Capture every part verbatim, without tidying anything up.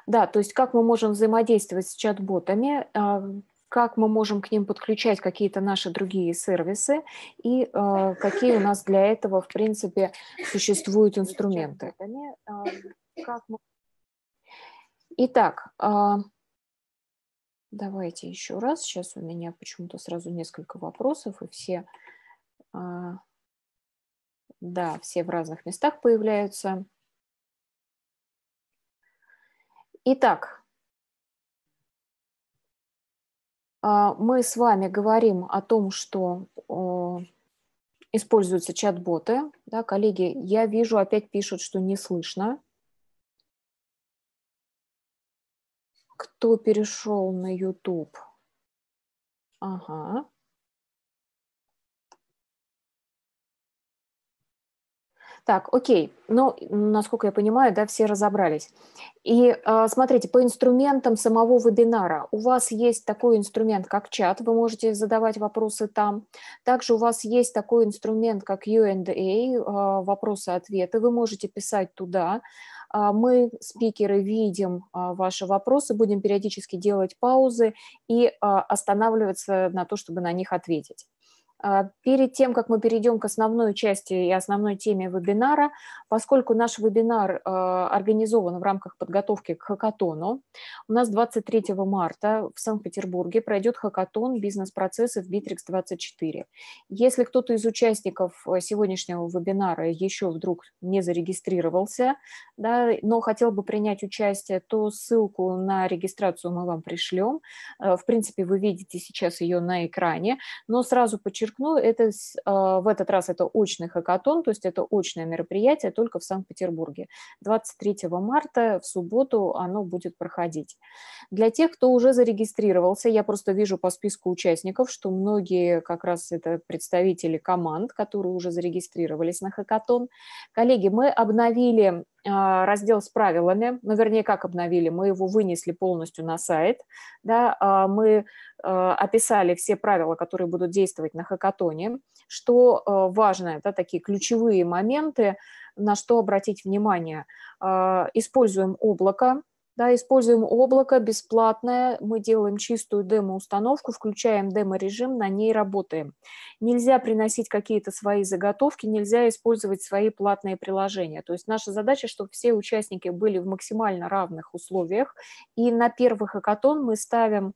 Да, то есть как мы можем взаимодействовать с чат-ботами, а, как мы можем к ним подключать какие-то наши другие сервисы и а, какие у нас для этого, в принципе, существуют инструменты. А, как мы- Итак, а, давайте еще раз. Сейчас у меня почему-то сразу несколько вопросов, и все, а, да, все в разных местах появляются. Итак, а, мы с вами говорим о том, что о, используются чат-боты. Да, коллеги, я вижу, опять пишут, что не слышно. Кто перешел на YouTube? Ага. Так, окей. Ну, насколько я понимаю, да, все разобрались. И а, смотрите, по инструментам самого вебинара у вас есть такой инструмент, как чат, вы можете задавать вопросы там. Также у вас есть такой инструмент, как кью энд эй, а, вопросы-ответы, вы можете писать туда. А, Мы, спикеры, видим а, ваши вопросы, будем периодически делать паузы и а, останавливаться на то, чтобы на них ответить. А, Перед тем, как мы перейдем к основной части и основной теме вебинара, поскольку наш вебинар а, организован в рамках подготовки к хакатону, у нас двадцать третьего марта в Санкт-Петербурге пройдет хакатон «Бизнес-процессы в Битрикс двадцать четыре». Если кто-то из участников э, сегодняшнего вебинара еще вдруг не зарегистрировался, да, но хотел бы принять участие, то ссылку на регистрацию мы вам пришлем. Э, В принципе, вы видите сейчас ее на экране. Но сразу подчеркну, это, с- а, в этот раз это очный хакатон, то есть это очное мероприятие только в Санкт-Петербурге. двадцать третьего марта в субботу оно будет проходить. Для тех, кто уже зарегистрировался, я просто вижу по списку участников, что многие как раз это представители команд, которые уже зарегистрировались на хакатон. Коллеги, мы обновили а, раздел с правилами, ну, вернее, как обновили, мы его вынесли полностью на сайт, да, а, мы э, описали все правила, которые будут действовать на хакатоне. Что э, важно, это такие ключевые моменты, на что обратить внимание. Э, Используем облако, да, используем облако бесплатное, мы делаем чистую демо-установку, включаем демо-режим, на ней работаем. Нельзя приносить какие-то свои заготовки, нельзя использовать свои платные приложения. То есть наша задача, чтобы все участники были в максимально равных условиях, и на первый хакатон мы ставим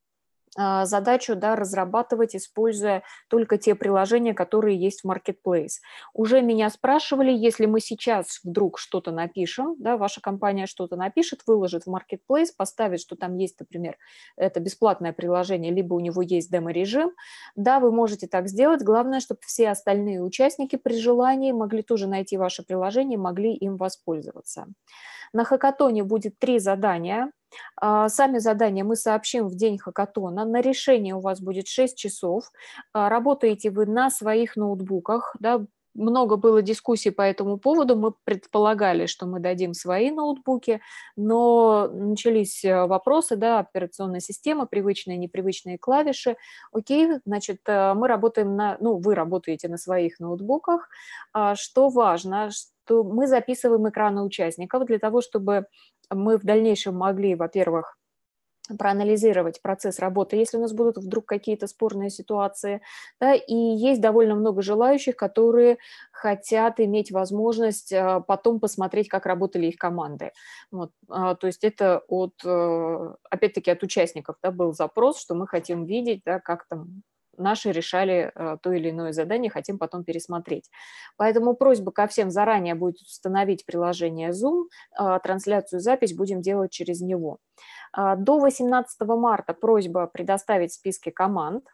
а, задачу, да, разрабатывать, используя только те приложения, которые есть в Marketplace. Уже меня спрашивали, если мы сейчас вдруг что-то напишем, да, ваша компания что-то напишет, выложит в Marketplace, поставит, что там есть, например, это бесплатное приложение, либо у него есть демо-режим, да, вы можете так сделать. Главное, чтобы все остальные участники при желании могли тоже найти ваше приложение, могли им воспользоваться. На хакатоне будет три задания. А, Сами задания мы сообщим в день хакатона. На решение у вас будет шесть часов. А, Работаете вы на своих ноутбуках. Да? Много было дискуссий по этому поводу. Мы предполагали, что мы дадим свои ноутбуки, но начались э, вопросы, да, операционная система, привычные, непривычные клавиши. Окей, значит, э, мы работаем на, ну, вы работаете на своих ноутбуках. А, Что важно, что мы записываем экраны участников для того, чтобы мы в дальнейшем могли, во-первых, проанализировать процесс работы, если у нас будут вдруг какие-то спорные ситуации, да, и есть довольно много желающих, которые хотят иметь возможность а, потом посмотреть, как работали их команды. Вот, а, то есть это от, э, опять-таки, от участников, да, был запрос, что мы хотим видеть, да, как там наши решали э, то или иное задание, хотим потом пересмотреть. Поэтому просьба ко всем заранее будет установить приложение Zoom, э, трансляцию, запись будем делать через него. А, До восемнадцатого марта просьба предоставить списки команд.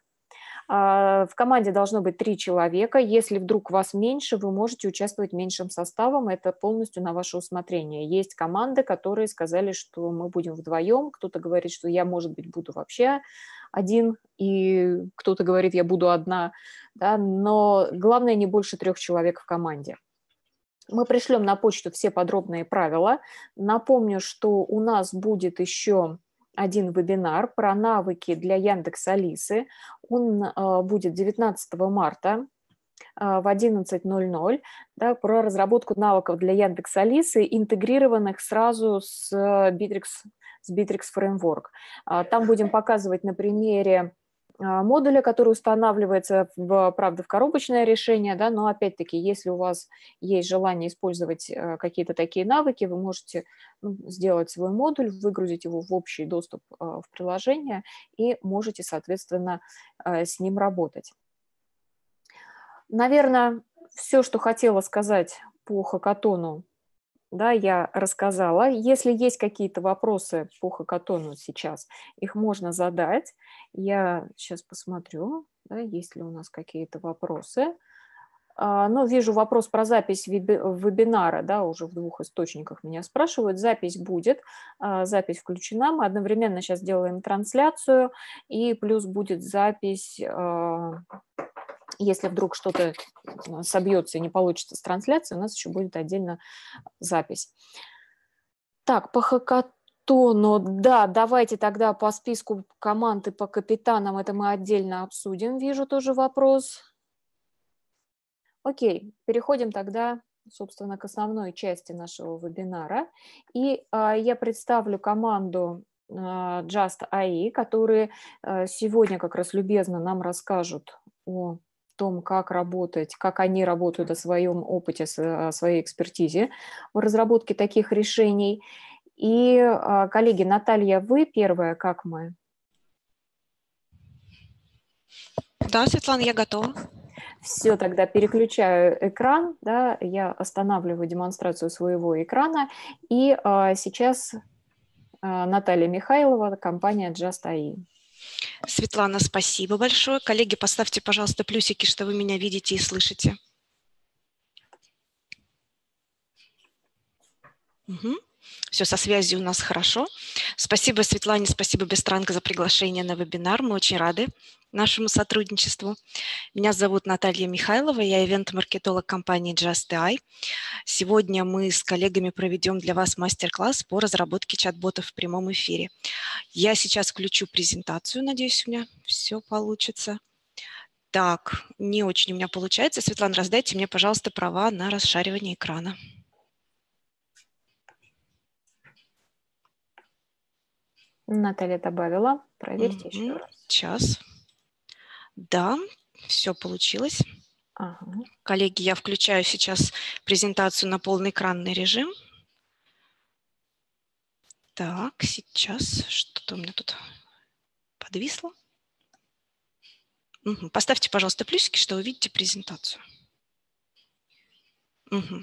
А, В команде должно быть три человека. Если вдруг вас меньше, вы можете участвовать меньшим составом. Это полностью на ваше усмотрение. Есть команды, которые сказали, что мы будем вдвоем. Кто-то говорит, что я, может быть, буду вообще один, и кто-то говорит, я буду одна. Да? Но главное, не больше трех человек в команде. Мы пришлем на почту все подробные правила. Напомню, что у нас будет еще один вебинар про навыки для Яндекс Алисы. Он э, будет девятнадцатого марта. в одиннадцать ноль ноль, да, про разработку навыков для Яндекс.Алисы, интегрированных сразу с Bittrex, с Bittrex Framework. Там будем показывать на примере модуля, который устанавливается, в, правда, в коробочное решение, да, но опять-таки, если у вас есть желание использовать какие-то такие навыки, вы можете, ну, сделать свой модуль, выгрузить его в общий доступ в приложение и можете, соответственно, с ним работать. Наверное, все, что хотела сказать по хакатону, да, я рассказала. Если есть какие-то вопросы по хакатону сейчас, их можно задать. Я сейчас посмотрю, да, есть ли у нас какие-то вопросы. А, ну, вижу вопрос про запись вебинара, да, уже в двух источниках меня спрашивают. Запись будет, а, запись включена. Мы одновременно сейчас делаем трансляцию, и плюс будет запись... А, если вдруг что-то собьется и не получится с трансляцией, у нас еще будет отдельно запись. Так, по хакатону, да, давайте тогда по списку команд и по капитанам это мы отдельно обсудим. Вижу тоже вопрос. Окей, переходим тогда, собственно, к основной части нашего вебинара. И а, я представлю команду а, Just эй ай, которые а, сегодня как раз любезно нам расскажут о том, как работать, как они работают, о своем опыте, о своей экспертизе в разработке таких решений. И, коллеги, Наталья, вы первая, как мы? Да, Светлана, я готова. Все, тогда переключаю экран, да, я останавливаю демонстрацию своего экрана, и а, сейчас а, Наталья Михайлова, компания Just эй ай. Светлана, спасибо большое. Коллеги, поставьте, пожалуйста, плюсики, что вы меня видите и слышите. Угу. Все, со связью у нас хорошо. Спасибо, Светлане, спасибо, Бестранка, за приглашение на вебинар. Мы очень рады нашему сотрудничеству. Меня зовут Наталья Михайлова, я ивент-маркетолог компании Just эй ай. Сегодня мы с коллегами проведем для вас мастер-класс по разработке чат-ботов в прямом эфире. Я сейчас включу презентацию, надеюсь, у меня все получится. Так, не очень у меня получается. Светлана, раздайте мне, пожалуйста, права на расшаривание экрана. Наталья добавила. Проверьте угу. еще раз. Сейчас. Да, все получилось. Ага. Коллеги, я включаю сейчас презентацию на полноэкранный режим. Так, сейчас что-то у меня тут подвисло. Угу. Поставьте, пожалуйста, плюсики, что вы видите презентацию. Угу.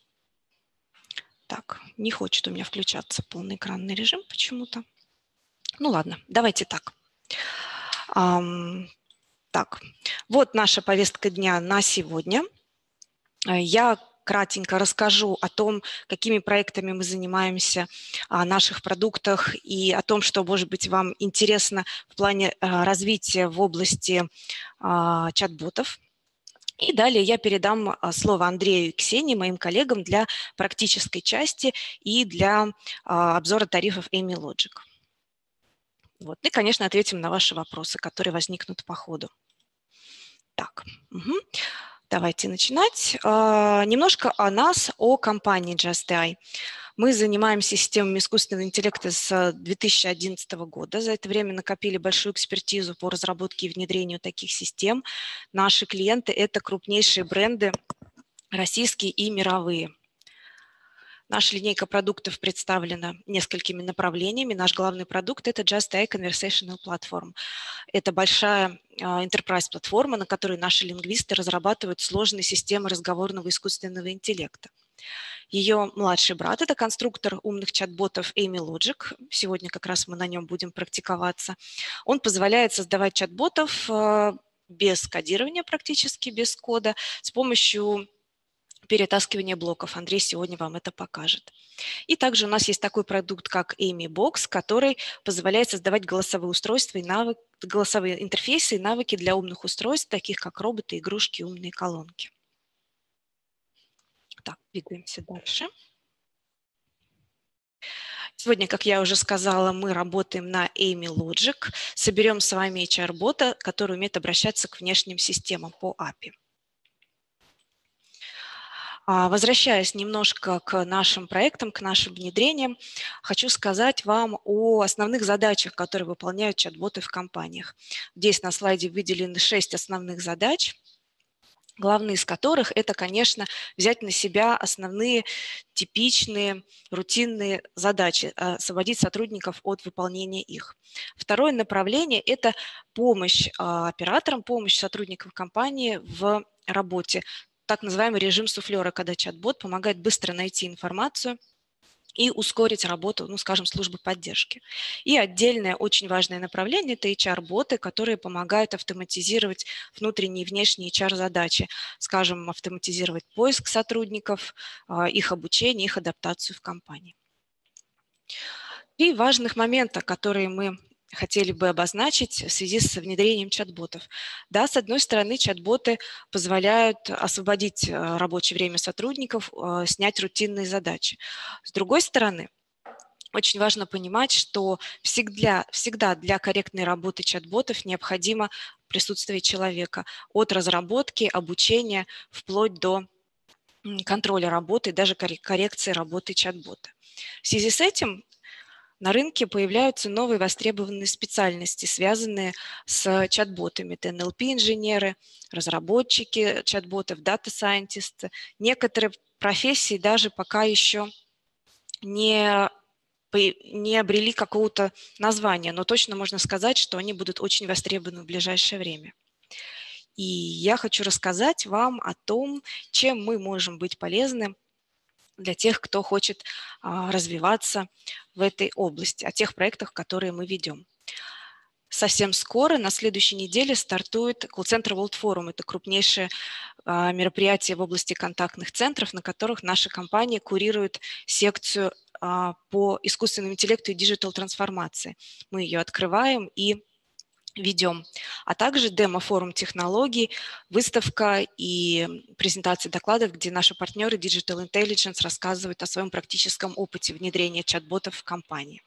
Так, не хочет у меня включаться полноэкранный режим почему-то. Ну ладно, давайте так. Ам, так, вот наша повестка дня на сегодня. Я кратенько расскажу о том, какими проектами мы занимаемся, о наших продуктах и о том, что, может быть, вам интересно в плане развития в области чат-ботов. И далее я передам слово Андрею и Ксении, моим коллегам, для практической части и для обзора тарифов AmyLogic. Вот. И, конечно, ответим на ваши вопросы, которые возникнут по ходу. Так, угу. Давайте начинать. А, немножко о нас, о компании Just эй ай. Мы занимаемся системами искусственного интеллекта с две тысячи одиннадцатого года. За это время накопили большую экспертизу по разработке и внедрению таких систем. Наши клиенты – это крупнейшие бренды, российские и мировые. Наша линейка продуктов представлена несколькими направлениями. Наш главный продукт – это Just эй ай Conversational Platform. Это большая enterprise-платформа, на которой наши лингвисты разрабатывают сложные системы разговорного искусственного интеллекта. Ее младший брат – это конструктор умных чат-ботов AmyLogic. Сегодня как раз мы на нем будем практиковаться. Он позволяет создавать чат-ботов без кодирования, практически без кода, с помощью перетаскивания блоков. Андрей сегодня вам это покажет. И также у нас есть такой продукт, как AmyBox, который позволяет создавать голосовые устройства и навык, голосовые интерфейсы и навыки для умных устройств, таких как роботы, игрушки, умные колонки. Так, двигаемся дальше. Сегодня, как я уже сказала, мы работаем на AmyLogic. Соберем с вами эйч ар-бота, который умеет обращаться к внешним системам по эй пи ай. Возвращаясь немножко к нашим проектам, к нашим внедрениям, хочу сказать вам о основных задачах, которые выполняют чат-боты в компаниях. Здесь на слайде выделены шесть основных задач, главные из которых – это, конечно, взять на себя основные типичные рутинные задачи, освободить сотрудников от выполнения их. Второе направление – это помощь операторам, помощь сотрудникам компании в работе. Так называемый режим суфлера, когда чат-бот помогает быстро найти информацию и ускорить работу, ну, скажем, службы поддержки. И отдельное очень важное направление – это эйч ар-боты, которые помогают автоматизировать внутренние и внешние эйч ар-задачи, скажем, автоматизировать поиск сотрудников, их обучение, их адаптацию в компании. Три важных момента, которые мы хотели бы обозначить в связи с внедрением чат-ботов. Да, с одной стороны, чат-боты позволяют освободить рабочее время сотрудников, снять рутинные задачи. С другой стороны, очень важно понимать, что всегда, всегда для корректной работы чат-ботов необходимо присутствие человека от разработки, обучения, вплоть до контроля работы, даже коррекции работы чат-бота. В связи с этим на рынке появляются новые востребованные специальности, связанные с чат-ботами. Это эн эл пи-инженеры, разработчики чат-ботов, дата-сайентисты. Некоторые профессии даже пока еще не, не обрели какого-то названия, но точно можно сказать, что они будут очень востребованы в ближайшее время. И я хочу рассказать вам о том, чем мы можем быть полезны для тех, кто хочет а, развиваться в этой области, о тех проектах, которые мы ведем. Совсем скоро, на следующей неделе, стартует колл-центр World Forum. Это крупнейшее а, мероприятие в области контактных центров, на которых наша компания курирует секцию а, по искусственному интеллекту и диджитал-трансформации. Мы ее открываем и ведем, а также демо-форум технологий, выставка и презентация докладов, где наши партнеры Digital Intelligence рассказывают о своем практическом опыте внедрения чат-ботов в компании.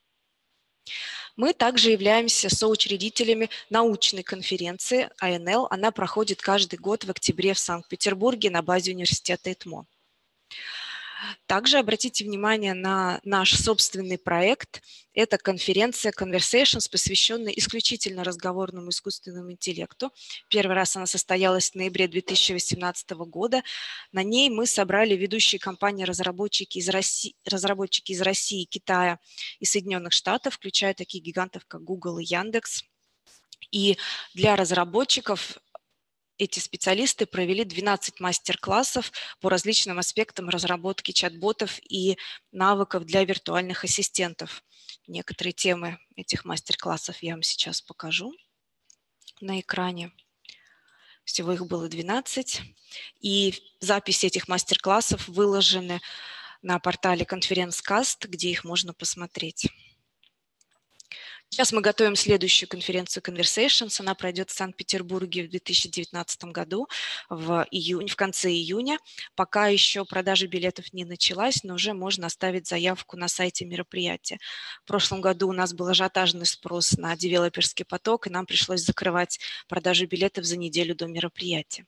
Мы также являемся соучредителями научной конференции эй эн эл. Она проходит каждый год в октябре в Санкт-Петербурге на базе университета ИТМО. Также обратите внимание на наш собственный проект. Это конференция Conversations, посвященная исключительно разговорному искусственному интеллекту. Первый раз она состоялась в ноябре две тысячи восемнадцатого года. На ней мы собрали ведущие компании-разработчики из России, разработчики из России, Китая и Соединенных Штатов, включая таких гигантов, как Google и Яндекс. И для разработчиков эти специалисты провели двенадцать мастер-классов по различным аспектам разработки чат-ботов и навыков для виртуальных ассистентов. Некоторые темы этих мастер-классов я вам сейчас покажу на экране. Всего их было двенадцать. И записи этих мастер-классов выложены на портале ConferenceCast, где их можно посмотреть. Сейчас мы готовим следующую конференцию Conversations. Она пройдет в Санкт-Петербурге в две тысячи девятнадцатом году, в, июнь, в конце июня. Пока еще продажа билетов не началась, но уже можно оставить заявку на сайте мероприятия. В прошлом году у нас был ажиотажный спрос на девелоперский поток, и нам пришлось закрывать продажу билетов за неделю до мероприятия.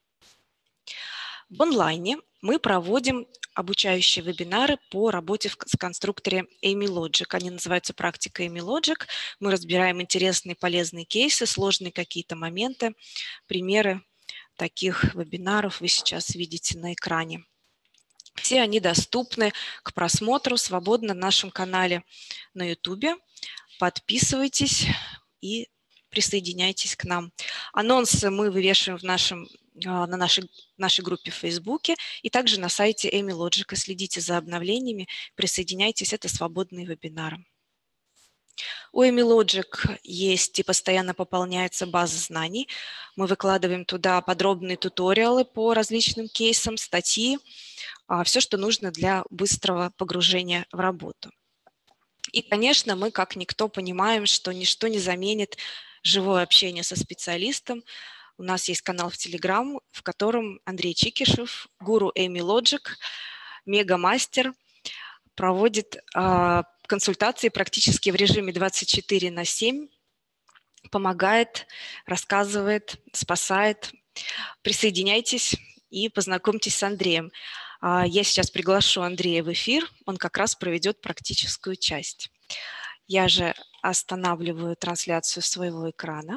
В онлайне мы проводим обучающие вебинары по работе в конструкторе AmiLogic. Они называются «Практика AmiLogic». Мы разбираем интересные полезные кейсы, сложные какие-то моменты. Примеры таких вебинаров вы сейчас видите на экране. Все они доступны к просмотру свободно на нашем канале на YouTube. Подписывайтесь и присоединяйтесь к нам. Анонсы мы вывешиваем в нашем, на нашей, нашей группе в Фейсбуке и также на сайте AmiLogic. Следите за обновлениями, присоединяйтесь, это свободные вебинары. У AmiLogic есть и постоянно пополняется база знаний. Мы выкладываем туда подробные туториалы по различным кейсам, статьи, все, что нужно для быстрого погружения в работу. И, конечно, мы, как никто, понимаем, что ничто не заменит живое общение со специалистом. У нас есть канал в Telegram, в котором Андрей Чикишев, гуру AmiLogic, мегамастер, проводит э, консультации практически в режиме двадцать четыре на семь, помогает, рассказывает, спасает. Присоединяйтесь и познакомьтесь с Андреем. Я сейчас приглашу Андрея в эфир, он как раз проведет практическую часть. Я же останавливаю трансляцию своего экрана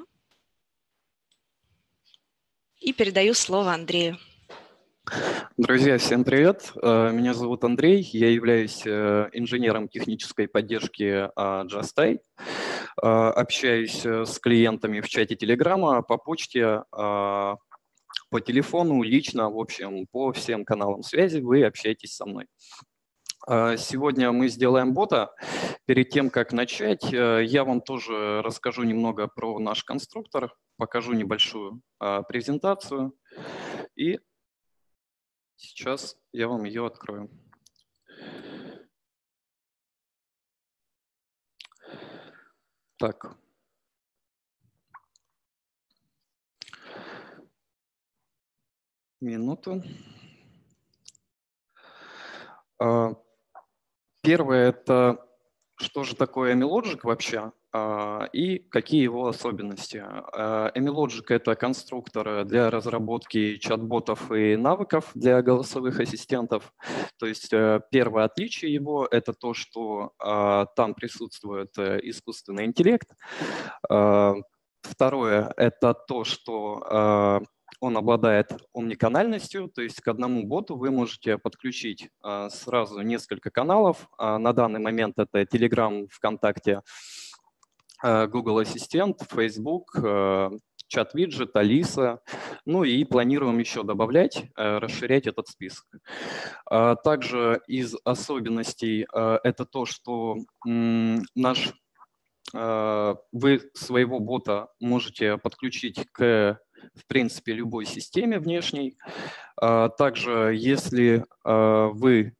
и передаю слово Андрею. Друзья, всем привет. Меня зовут Андрей, я являюсь инженером технической поддержки Just эй. Общаюсь с клиентами в чате Телеграма, по почте, по телефону, лично, в общем, по всем каналам связи вы общаетесь со мной. Сегодня мы сделаем бота. Перед тем, как начать, я вам тоже расскажу немного про наш конструктор, покажу небольшую презентацию и сейчас я вам ее открою. Так. Минуту. Первое – это что же такое AmiLogic вообще и какие его особенности. AmiLogic – это конструктор для разработки чат-ботов и навыков для голосовых ассистентов. То есть первое отличие его – это то, что там присутствует искусственный интеллект. Второе – это то, что он обладает омниканальностью, то есть к одному боту вы можете подключить сразу несколько каналов. На данный момент это Telegram, ВКонтакте, Google Ассистент, Facebook, чат-виджет, Алиса. Ну и планируем еще добавлять, расширять этот список. Также из особенностей это то, что наш, вы своего бота можете подключить к, в принципе, любой системе внешней. Также, если вы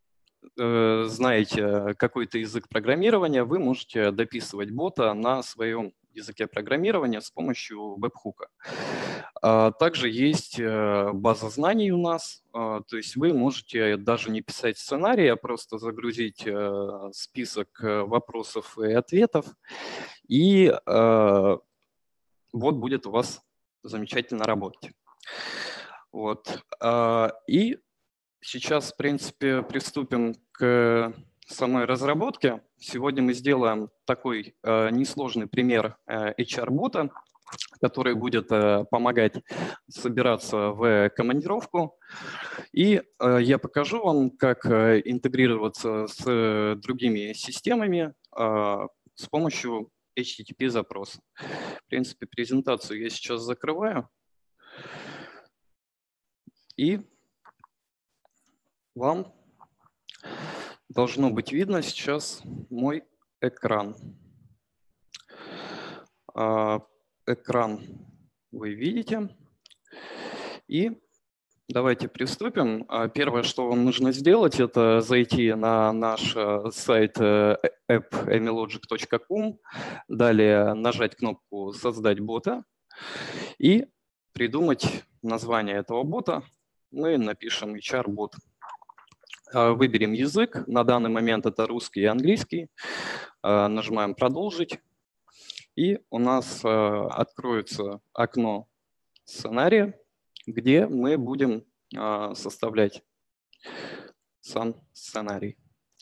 знаете какой-то язык программирования, вы можете дописывать бота на своем языке программирования с помощью веб-хука. Также есть база знаний у нас, то есть вы можете даже не писать сценарий, а просто загрузить список вопросов и ответов, и бот будет у вас замечательно работать. Вот. И сейчас, в принципе, приступим к самой разработке. Сегодня мы сделаем такой несложный пример эйч ар-бота, который будет помогать собираться в командировку. И я покажу вам, как интегрироваться с другими системами с помощью эйч ти ти пи-запроса. В принципе, презентацию я сейчас закрываю. И вам должно быть видно сейчас мой экран. Экран вы видите. И давайте приступим. Первое, что вам нужно сделать, это зайти на наш сайт эп амилоджик точка ком, далее нажать кнопку «Создать бота» и придумать название этого бота. Мы напишем эйч ар-бот. Выберем язык. На данный момент это русский и английский. Нажимаем «Продолжить». И у нас откроется окно сценария, где мы будем составлять сам сценарий.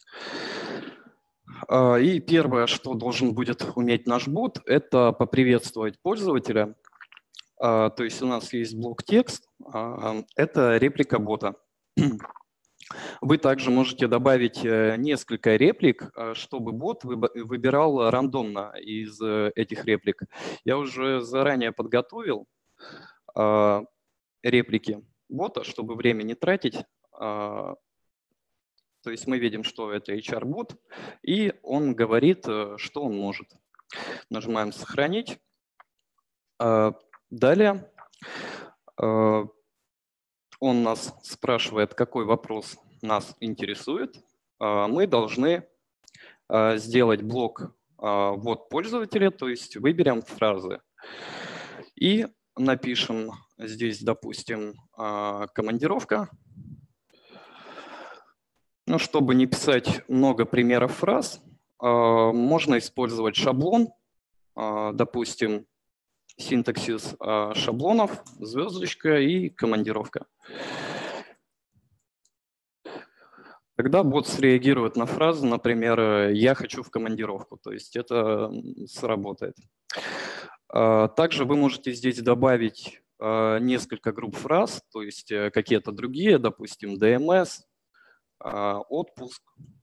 И первое, что должен будет уметь наш бот, это поприветствовать пользователя. То есть у нас есть блок текст, это реплика бота. Вы также можете добавить несколько реплик, чтобы бот выбирал рандомно из этих реплик. Я уже заранее подготовил реплики бота, чтобы время не тратить. То есть мы видим, что это эйч ар-бот, и он говорит, что он может. Нажимаем «Сохранить». Далее он нас спрашивает, какой вопрос нас интересует. Мы должны сделать блок «Ввод пользователя», то есть выберем фразы. И напишем здесь, допустим, командировка. Ну, чтобы не писать много примеров фраз, можно использовать шаблон. Допустим, синтаксис шаблонов, звездочка и командировка. Когда бот среагирует на фразу, например, «я хочу в командировку», то есть это сработает. Также вы можете здесь добавить несколько групп фраз, то есть какие-то другие, допустим, ди эм эс, отпуск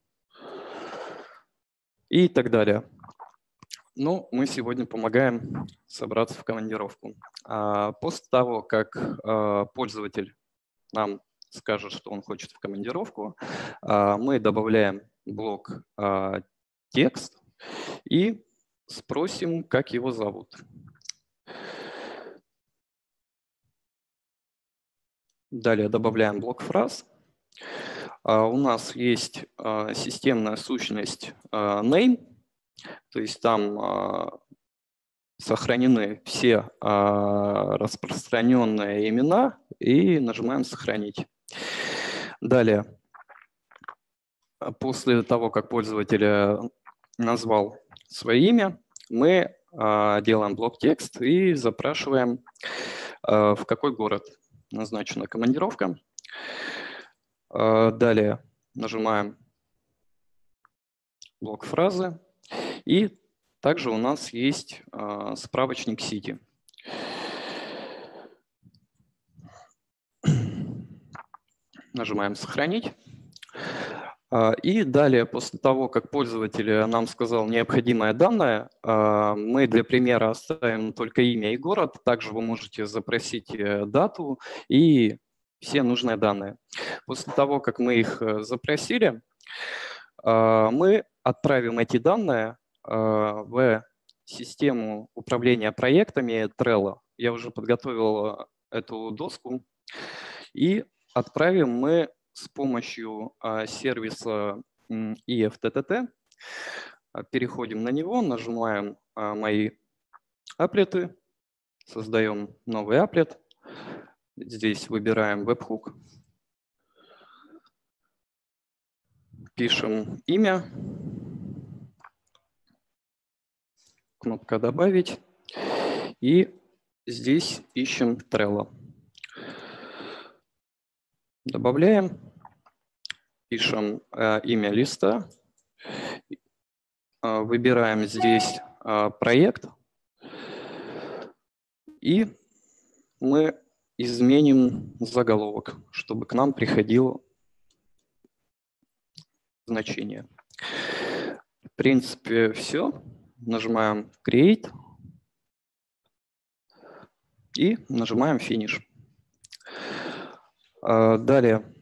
и так далее. Но мы сегодня помогаем собраться в командировку. После того, как пользователь нам скажет, что он хочет в командировку, мы добавляем блок текст и спросим, как его зовут. Далее добавляем блок фраз. У нас есть системная сущность name, то есть там сохранены все распространенные имена и нажимаем «Сохранить». Далее, после того, как пользователь назвал свое имя, мы делаем блок текст и запрашиваем, в какой город назначена командировка. Далее нажимаем блок фразы. И также у нас есть справочник City. Нажимаем «Сохранить». И далее, после того, как пользователь нам сказал необходимое данное, мы для примера оставим только имя и город. Также вы можете запросить дату и все нужные данные. После того, как мы их запросили, мы отправим эти данные в систему управления проектами Trello. Я уже подготовил эту доску. И отправим мы с помощью сервиса и эф ти ти ти. Переходим на него, нажимаем «Мои аплеты», создаем новый аплет. Здесь выбираем веб-хук. Пишем имя. Кнопка «Добавить». И здесь ищем Trello. Добавляем. Пишем имя листа. Выбираем здесь проект. И мы изменим заголовок, чтобы к нам приходило значение. В принципе, все. Нажимаем Create и нажимаем Finish. Далее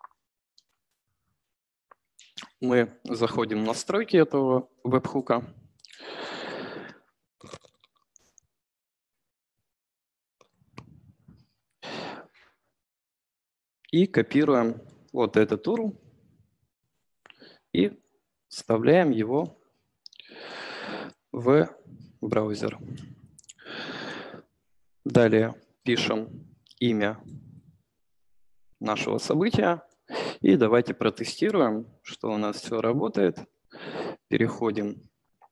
мы заходим в настройки этого веб-хука. И копируем вот этот ю ар эл и вставляем его в браузер. Далее пишем имя нашего события. И давайте протестируем, что у нас все работает. Переходим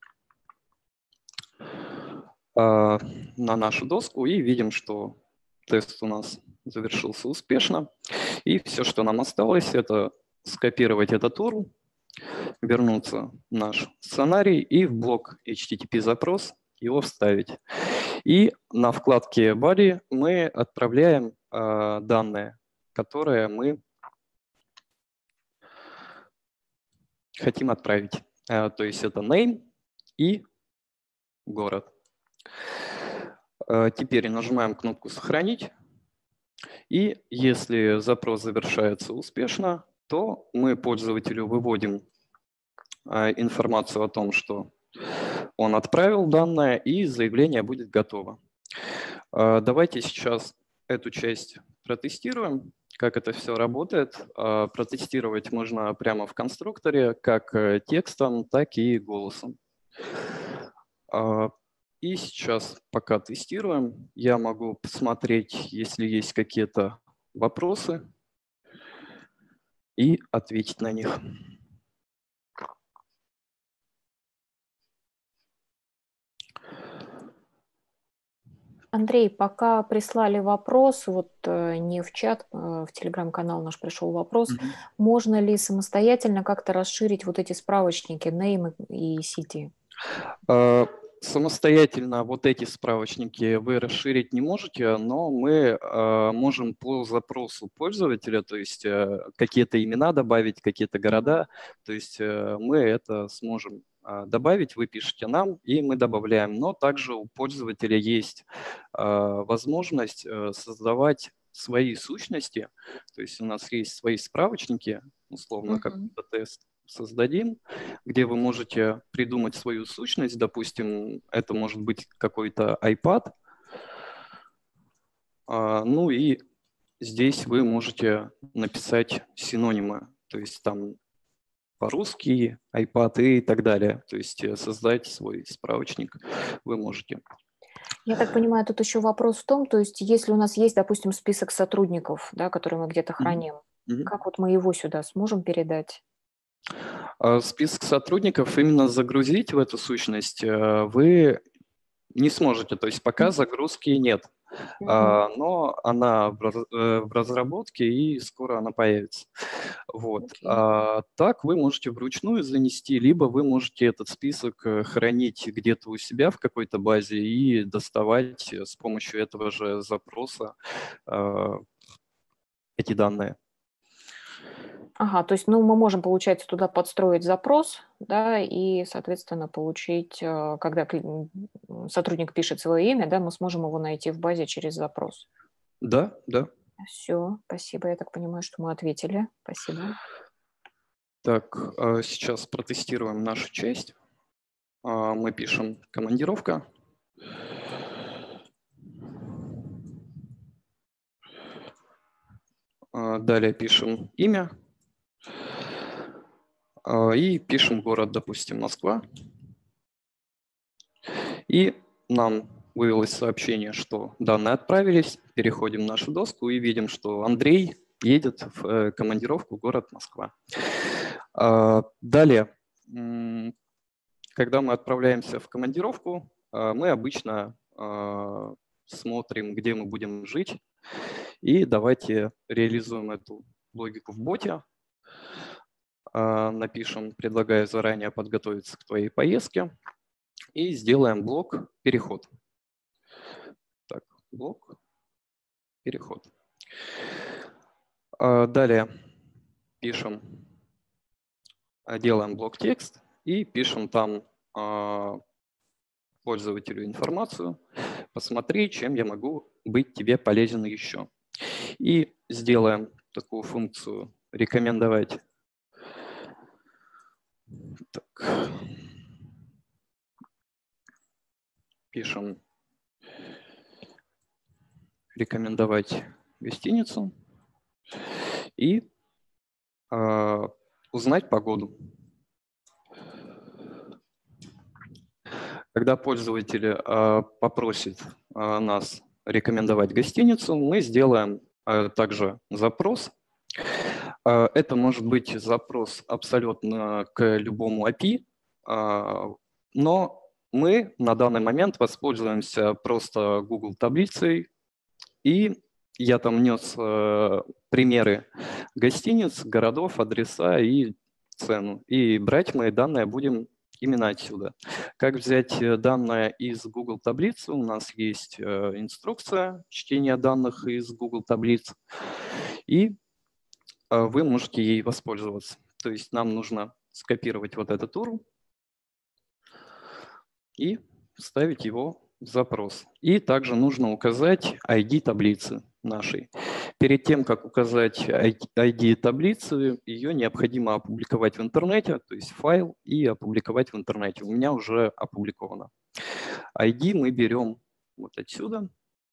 э, на нашу доску и видим, что тест у нас завершился успешно. И все, что нам осталось, это скопировать этот ю ар эл, вернуться в наш сценарий и в блок эйч ти ти пи запрос его вставить. И на вкладке Body мы отправляем э, данные, которые мы хотим отправить. Э, то есть это name и город. Э, теперь нажимаем кнопку «Сохранить». И если запрос завершается успешно, то мы пользователю выводим э, информацию о том, что он отправил данные, и заявление будет готово. Э, давайте сейчас эту часть протестируем, как это все работает. Э, протестировать можно прямо в конструкторе, как текстом, так и голосом. Э, И сейчас, пока тестируем, я могу посмотреть, если есть какие-то вопросы, и ответить на них. Андрей, пока прислали вопрос, вот э, не в чат, э, в телеграм-канал наш пришел вопрос, Мгм. можно ли самостоятельно как-то расширить вот эти справочники name и city? А, Самостоятельно вот эти справочники вы расширить не можете, но мы а, можем по запросу пользователя, то есть э, какие-то имена добавить, какие-то города, то есть э, мы это сможем а, добавить, вы пишете нам, и мы добавляем. Но также у пользователя есть а, возможность э, создавать свои сущности, то есть у нас есть свои справочники, условно, как Мгм. тест создадим, где вы можете придумать свою сущность. Допустим, это может быть какой-то iPad. А, Ну и здесь вы можете написать синонимы, то есть там по-русски, iPad и так далее. То есть э, создать свой справочник вы можете. Я так понимаю, тут еще вопрос в том, то есть если у нас есть, допустим, список сотрудников, да, которые мы где-то Мгм. храним, Мгм. как вот мы его сюда сможем передать? А Список сотрудников именно загрузить в эту сущность э, вы не сможете, то есть пока Мгм. загрузки нет. Мгм. А, но она в раз- э, в разработке и скоро она появится. Вот. Окей. А так вы можете вручную занести, либо вы можете этот список э, хранить где-то у себя в какой-то базе и доставать э, с помощью этого же запроса э, эти данные. Ага, то есть, ну, мы можем, получается, туда подстроить запрос, да, и, соответственно, получить, э, когда кли- м, сотрудник пишет свое имя, да, мы сможем его найти в базе через запрос. Да, да. Все, спасибо. Я так понимаю, что мы ответили. Спасибо. Так, а сейчас протестируем нашу часть. А, Мы пишем командировка. А, Далее пишем имя. А, И пишем город, допустим, Москва. И нам вывелось сообщение, что данные отправились. Переходим в нашу доску и видим, что Андрей едет в э, командировку в город Москва. А, Далее, м, когда мы отправляемся в командировку, а, мы обычно а, смотрим, где мы будем жить. И давайте реализуем эту логику в боте. А, Напишем, предлагаю заранее подготовиться к твоей поездке. И сделаем блок «Переход». Так, блок «Переход». А, Далее пишем, а, делаем блок текст и пишем там а, пользователю информацию. Посмотри, чем я могу быть тебе полезен еще. И сделаем такую функцию «Рекомендовать». Так. Пишем «Рекомендовать гостиницу» и а, «Узнать погоду». Когда пользователь а, попросит а, нас рекомендовать гостиницу, мы сделаем а, также запрос. А, Это может быть запрос абсолютно к любому эй пи ай, а, но мы на данный момент воспользуемся просто Google таблицей, и я там внес э, примеры гостиниц, городов, адреса и цену. И брать мы данные будем именно отсюда. Как взять э, данные из Google таблицы? У нас есть э, инструкция чтения данных из Google таблиц, и э, вы можете ей воспользоваться. То есть нам нужно скопировать вот этот ю ар эл и вставить его в запрос. И также нужно указать ай ди таблицы нашей. Перед тем, как указать ай ди таблицы, ее необходимо опубликовать в интернете, то есть файл, и опубликовать в интернете. У меня уже опубликовано. ай ди мы берем вот отсюда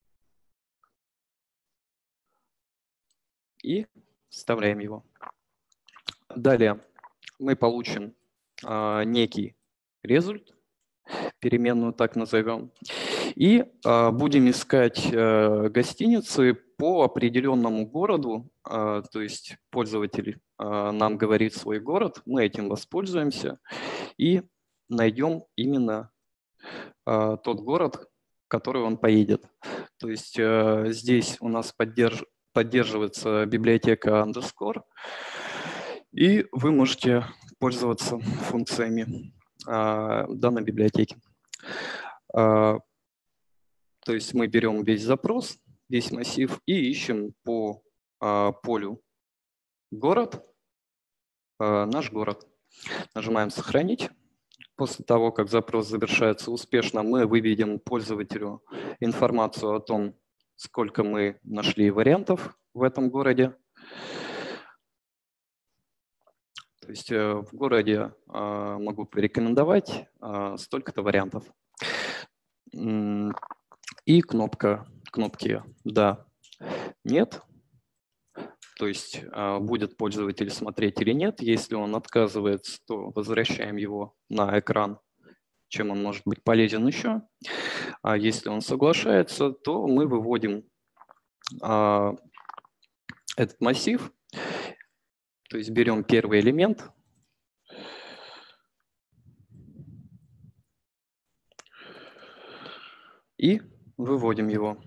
и вставляем его. Далее мы получим а, некий результат, переменную так назовем, и а, будем искать а, гостиницы по определенному городу, а, то есть пользователь а, нам говорит свой город, мы этим воспользуемся и найдем именно а, тот город, в который он поедет. То есть здесь у нас поддерж... поддерживается библиотека underscore, и вы можете пользоваться функциями данной библиотеки. То есть мы берем весь запрос, весь массив и ищем по полю город, наш город. Нажимаем «Сохранить». После того, как запрос завершается успешно, мы выведем пользователю информацию о том, сколько мы нашли вариантов в этом городе. То есть в городе могу порекомендовать столько-то вариантов. И кнопка, кнопки «Да», «Нет». То есть будет пользователь смотреть или нет. Если он отказывается, то возвращаем его на экран, чем он может быть полезен еще. А если он соглашается, то мы выводим а, этот массив. То есть берем первый элемент. И выводим его.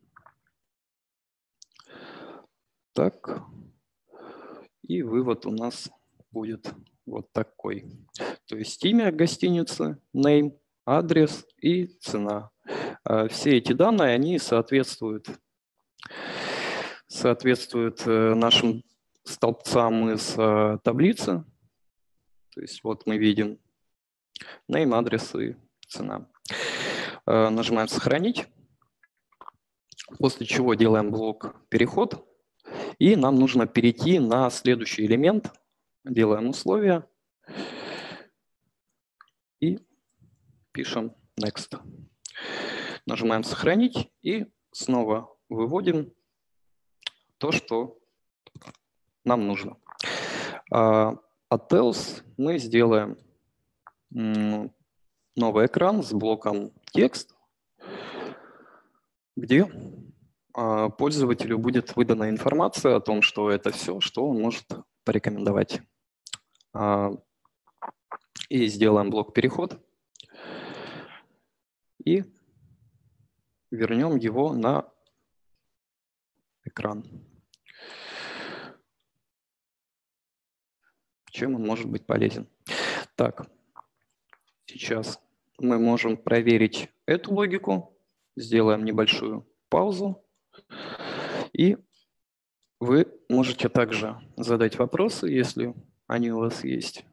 Так. И вывод у нас будет вот такой. То есть имя гостиницы, name, адрес и цена. Все эти данные, они соответствуют, соответствуют нашим столбцам из таблицы. То есть вот мы видим name, адрес и цена. Нажимаем «Сохранить», после чего делаем блок «Переход». И нам нужно перейти на следующий элемент. Делаем условия и пишем Next. Нажимаем «Сохранить» и снова выводим то, что нам нужно. От else мы сделаем новый экран с блоком «Текст», где пользователю будет выдана информация о том, что это все, что он может порекомендовать. И сделаем блок «Переход». И вернем его на экран. Чем он может быть полезен? Так, сейчас мы можем проверить эту логику. Сделаем небольшую паузу. И вы можете также задать вопросы, если они у вас есть.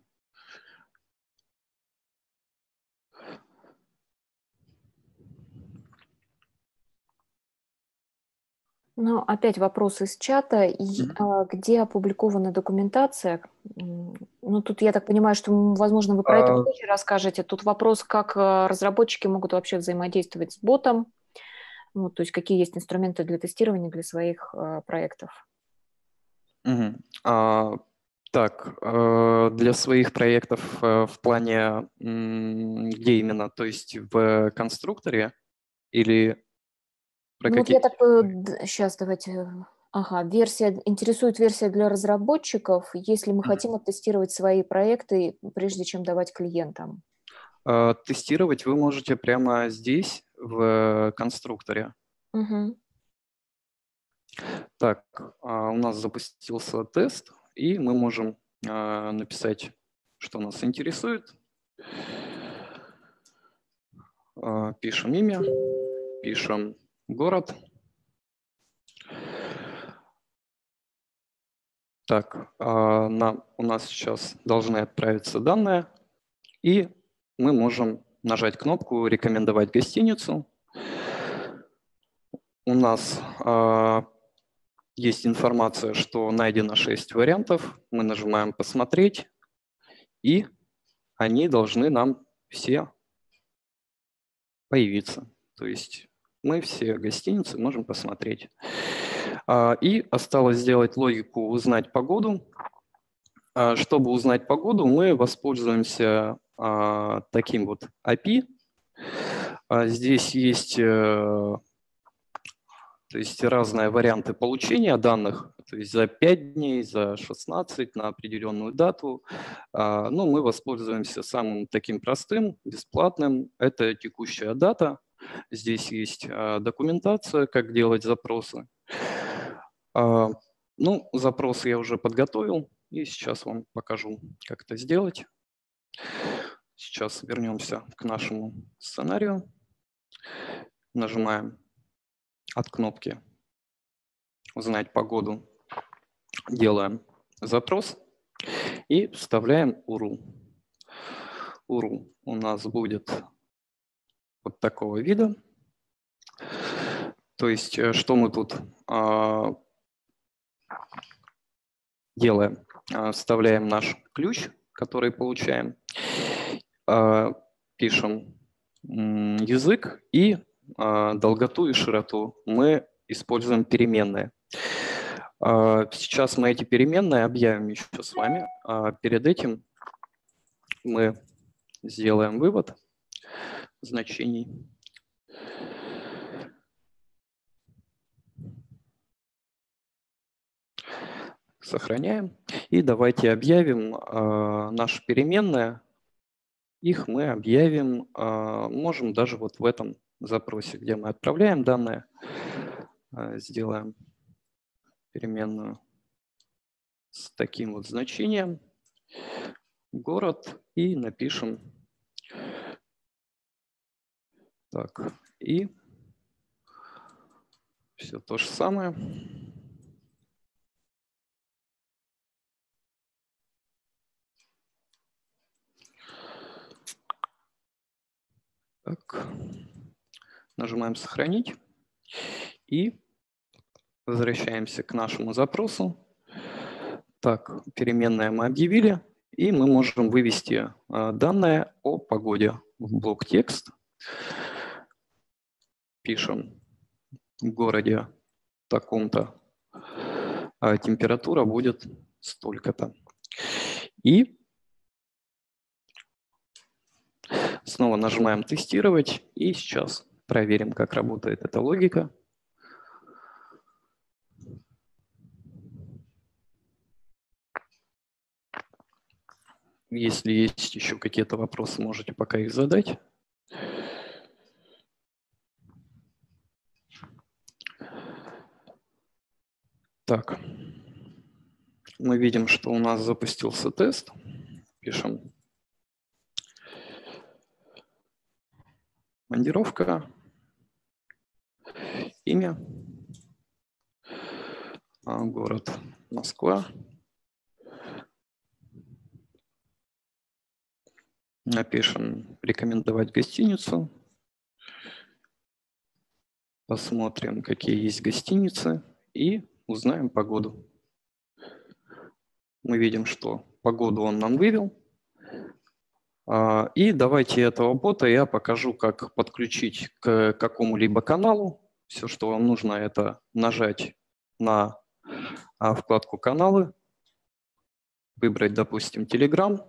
Ну, опять вопрос из чата. И, Mm-hmm. где опубликована документация? Ну, тут я так понимаю, что, возможно, вы про это Uh... позже расскажете. Тут вопрос, как разработчики могут вообще взаимодействовать с ботом. Ну, то есть какие есть инструменты для тестирования для своих э, проектов? Угу. А, так, э, для своих проектов э, в плане, где именно? То есть в конструкторе или про ну, какие? Вот я так, сейчас давайте, ага, версия, интересует версия для разработчиков, если мы хотим оттестировать свои проекты, прежде чем давать клиентам. Тестировать вы можете прямо здесь, в конструкторе. Угу. Так, у нас запустился тест, и мы можем написать, что нас интересует. Пишем имя, пишем город. Так, нам, у нас сейчас должны отправиться данные, и мы можем нажать кнопку «Рекомендовать гостиницу». У нас э, есть информация, что найдено шесть вариантов. Мы нажимаем «Посмотреть», и они должны нам все появиться. То есть мы все гостиницы можем посмотреть. Э, и осталось сделать логику «Узнать погоду». Э, чтобы узнать погоду, мы воспользуемся э, таким вот эй пи ай. Здесь есть... Э, То есть разные варианты получения данных, то есть за пять дней, за шестнадцать, на определенную дату. Ну, мы воспользуемся самым таким простым, бесплатным. Это текущая дата. Здесь есть документация, как делать запросы. Ну, запросы я уже подготовил, и сейчас вам покажу, как это сделать. Сейчас вернемся к нашему сценарию. Нажимаем от кнопки «Узнать погоду», делаем запрос и вставляем УРУ. УРУ у нас будет вот такого вида. То есть, что мы тут а, делаем? А, вставляем наш ключ, который получаем, а, пишем м, язык и а, долготу и широту мы используем переменные. А, сейчас мы эти переменные объявим еще с вами. А, перед этим мы сделаем вывод значений. Сохраняем. И давайте объявим э, наши переменные. Их мы объявим, э, можем даже вот в этом запросе, где мы отправляем данные, э, сделаем переменную с таким вот значением. Город. И напишем. Так. И все то же самое. Так. Нажимаем «Сохранить» и возвращаемся к нашему запросу. Так, переменные мы объявили, и мы можем вывести данные о погоде в блок текст. Пишем в городе таком-то температура будет столько-то. И снова нажимаем «Тестировать», и сейчас проверим, как работает эта логика. Если есть еще какие-то вопросы, можете пока их задать. Так, мы видим, что у нас запустился тест. Пишем командировка, имя, город Москва. Напишем «Рекомендовать гостиницу». Посмотрим, какие есть гостиницы, и узнаем погоду. Мы видим, что погоду он нам вывел. И давайте этого бота я покажу, как подключить к какому-либо каналу. Все, что вам нужно, это нажать на вкладку «Каналы», выбрать, допустим, Telegram,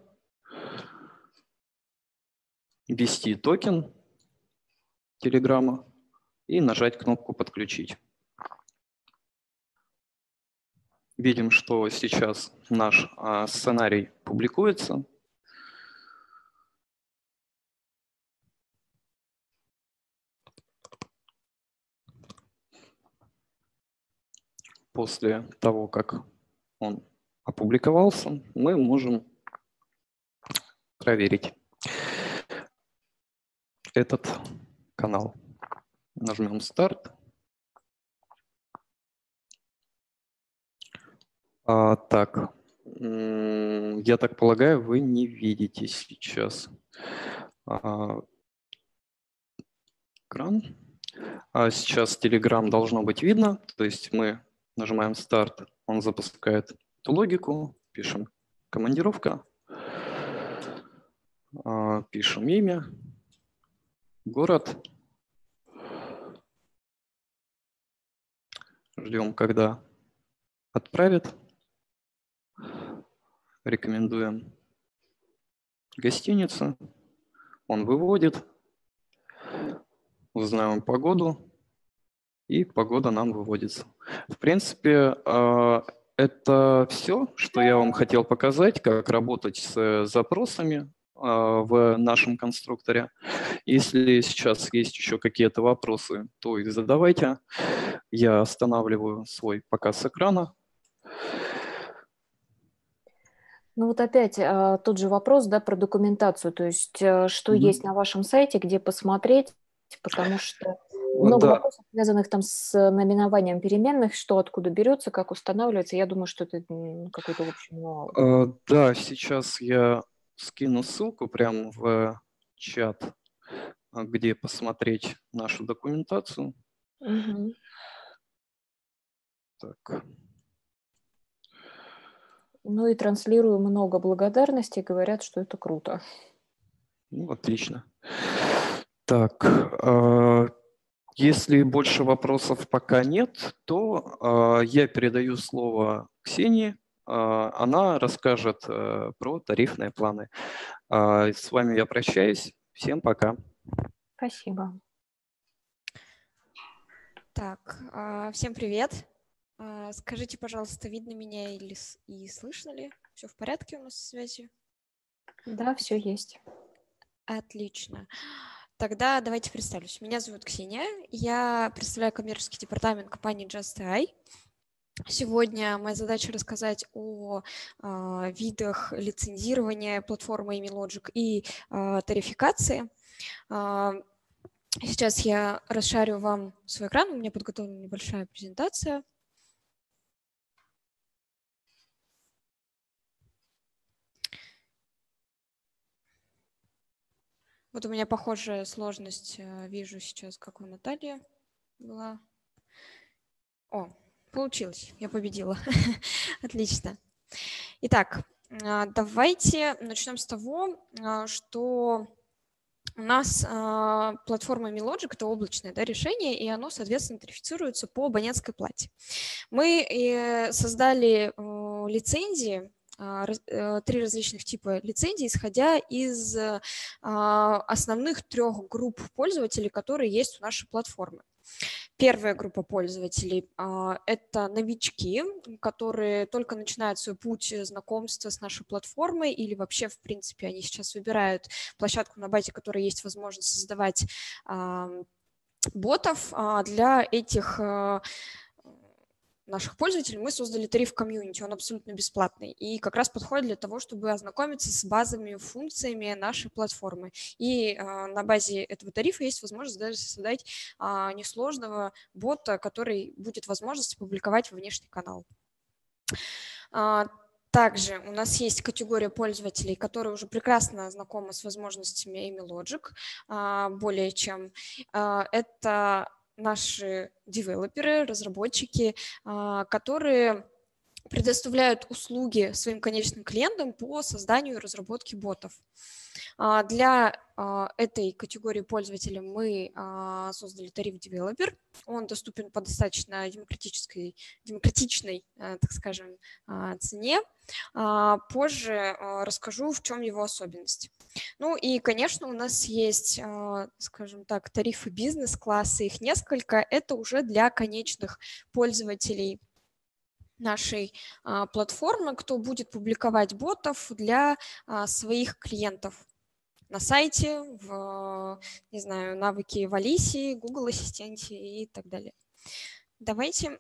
ввести токен Телеграма и нажать кнопку «Подключить». Видим, что сейчас наш сценарий публикуется. После того, как он опубликовался, мы можем проверить этот канал. Нажмем «Старт». А, так, я так полагаю, вы не видите сейчас а, экран. А сейчас Telegram должно быть видно, то есть мы нажимаем «Старт», он запускает эту логику, пишем «Командировка», а, пишем имя, город, ждем, когда отправит. Рекомендуем гостиницу. Он выводит. Узнаем погоду. И погода нам выводится. В принципе, это все, что я вам хотел показать, как работать с запросами. в нашем конструкторе. Если сейчас есть еще какие-то вопросы, то их задавайте. Я останавливаю свой показ экрана. Ну вот опять а, тот же вопрос, да, про документацию, то есть а, что Мгм. есть на вашем сайте, где посмотреть, потому что Вот, много да. вопросов, связанных там с наименованием переменных, что откуда берется, как устанавливается. Я думаю, что это м, какой-то, в общем, ну, Э, Да, сейчас я скину ссылку прямо в чат, а, где посмотреть нашу документацию. мгм. Так. Ну и транслирую много благодарностей, говорят, что это круто. Ну, отлично. Так, э, если больше вопросов пока нет, то э, я передаю слово Ксении. Э, Она расскажет э, про тарифные планы. А, С вами я прощаюсь. Всем пока. Спасибо. Так, а, всем привет. А, Скажите, пожалуйста, видно меня или с- и слышно ли? Все в порядке у нас со связью? Да, все есть. Отлично. Тогда давайте представлюсь. Меня зовут Ксения. Я представляю коммерческий департамент компании Just A I. Сегодня моя задача рассказать о а, видах лицензирования платформы EmiLogic и а, тарификации. А, Сейчас я расшарю вам свой экран. У меня подготовлена небольшая презентация. Вот у меня похожая сложность, э, вижу сейчас, как у Натальи была. О, получилось, я победила. Отлично. Итак, а, давайте начнем с того, а, что у нас а, платформа EmiLogic – это облачное, да, решение, и оно, соответственно, тарифицируется по абонентской плате. Мы э, создали э, лицензии, а, раз- э, три различных типа лицензий, исходя из э, а, основных трех групп пользователей, которые есть у нашей платформы. Первая группа пользователей а, – это новички, которые только начинают свой путь знакомства с нашей платформой, или вообще, в принципе, они сейчас выбирают площадку, на базе которой есть возможность создавать а, ботов. А Для этих а, наших пользователей мы создали тариф комьюнити, он абсолютно бесплатный и как раз подходит для того, чтобы ознакомиться с базовыми функциями нашей платформы. И а, на базе этого тарифа есть возможность даже создать а, несложного бота, который будет возможность публиковать во внешний канал. А, Также у нас есть категория пользователей, которые уже прекрасно знакомы с возможностями EmiLogic, а, более чем. А, Это наши девелоперы, разработчики, а, которые предоставляют услуги своим конечным клиентам по созданию и разработке ботов. А, Для а, этой категории пользователей мы а, создали тариф Developer. Он доступен по достаточно демократической, демократичной, а, так скажем, а, цене. А, Позже а, расскажу, в чем его особенность. Ну и, конечно, у нас есть, а, скажем так, тарифы бизнес-класса, их несколько. Это уже для конечных пользователей нашей а, платформы, кто будет публиковать ботов для а, своих клиентов на сайте, в, не знаю, навыки в Алисе, Google Ассистенте и так далее. Давайте...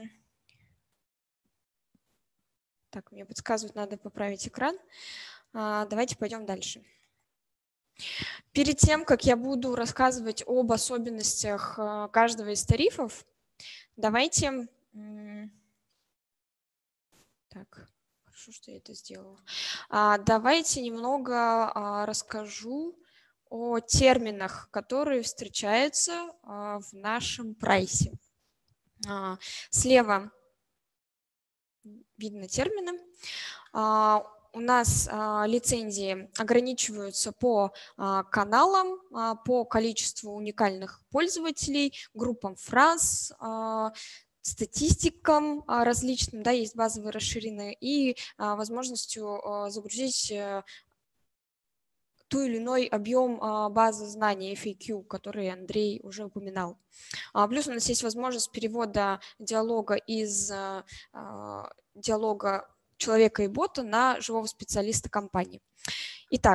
Так, мне подсказывают, надо поправить экран. А, Давайте пойдем дальше. Перед тем, как я буду рассказывать об особенностях а, каждого из тарифов, давайте... м, Так, хорошо, что я это сделала. А, Давайте немного а, расскажу о терминах, которые встречаются а, в нашем прайсе. А, Слева видно термины. А, У нас а, лицензии ограничиваются по а, каналам, а, по количеству уникальных пользователей, группам фраз, а, статистикам а, различным, да, есть базовые расширенные, и а, возможностью а, загрузить а, ту или иной объем а, базы знаний эф эй кью, который Андрей уже упоминал. А, плюс у нас есть возможность перевода диалога из а, диалога человека и бота на живого специалиста компании. Итак,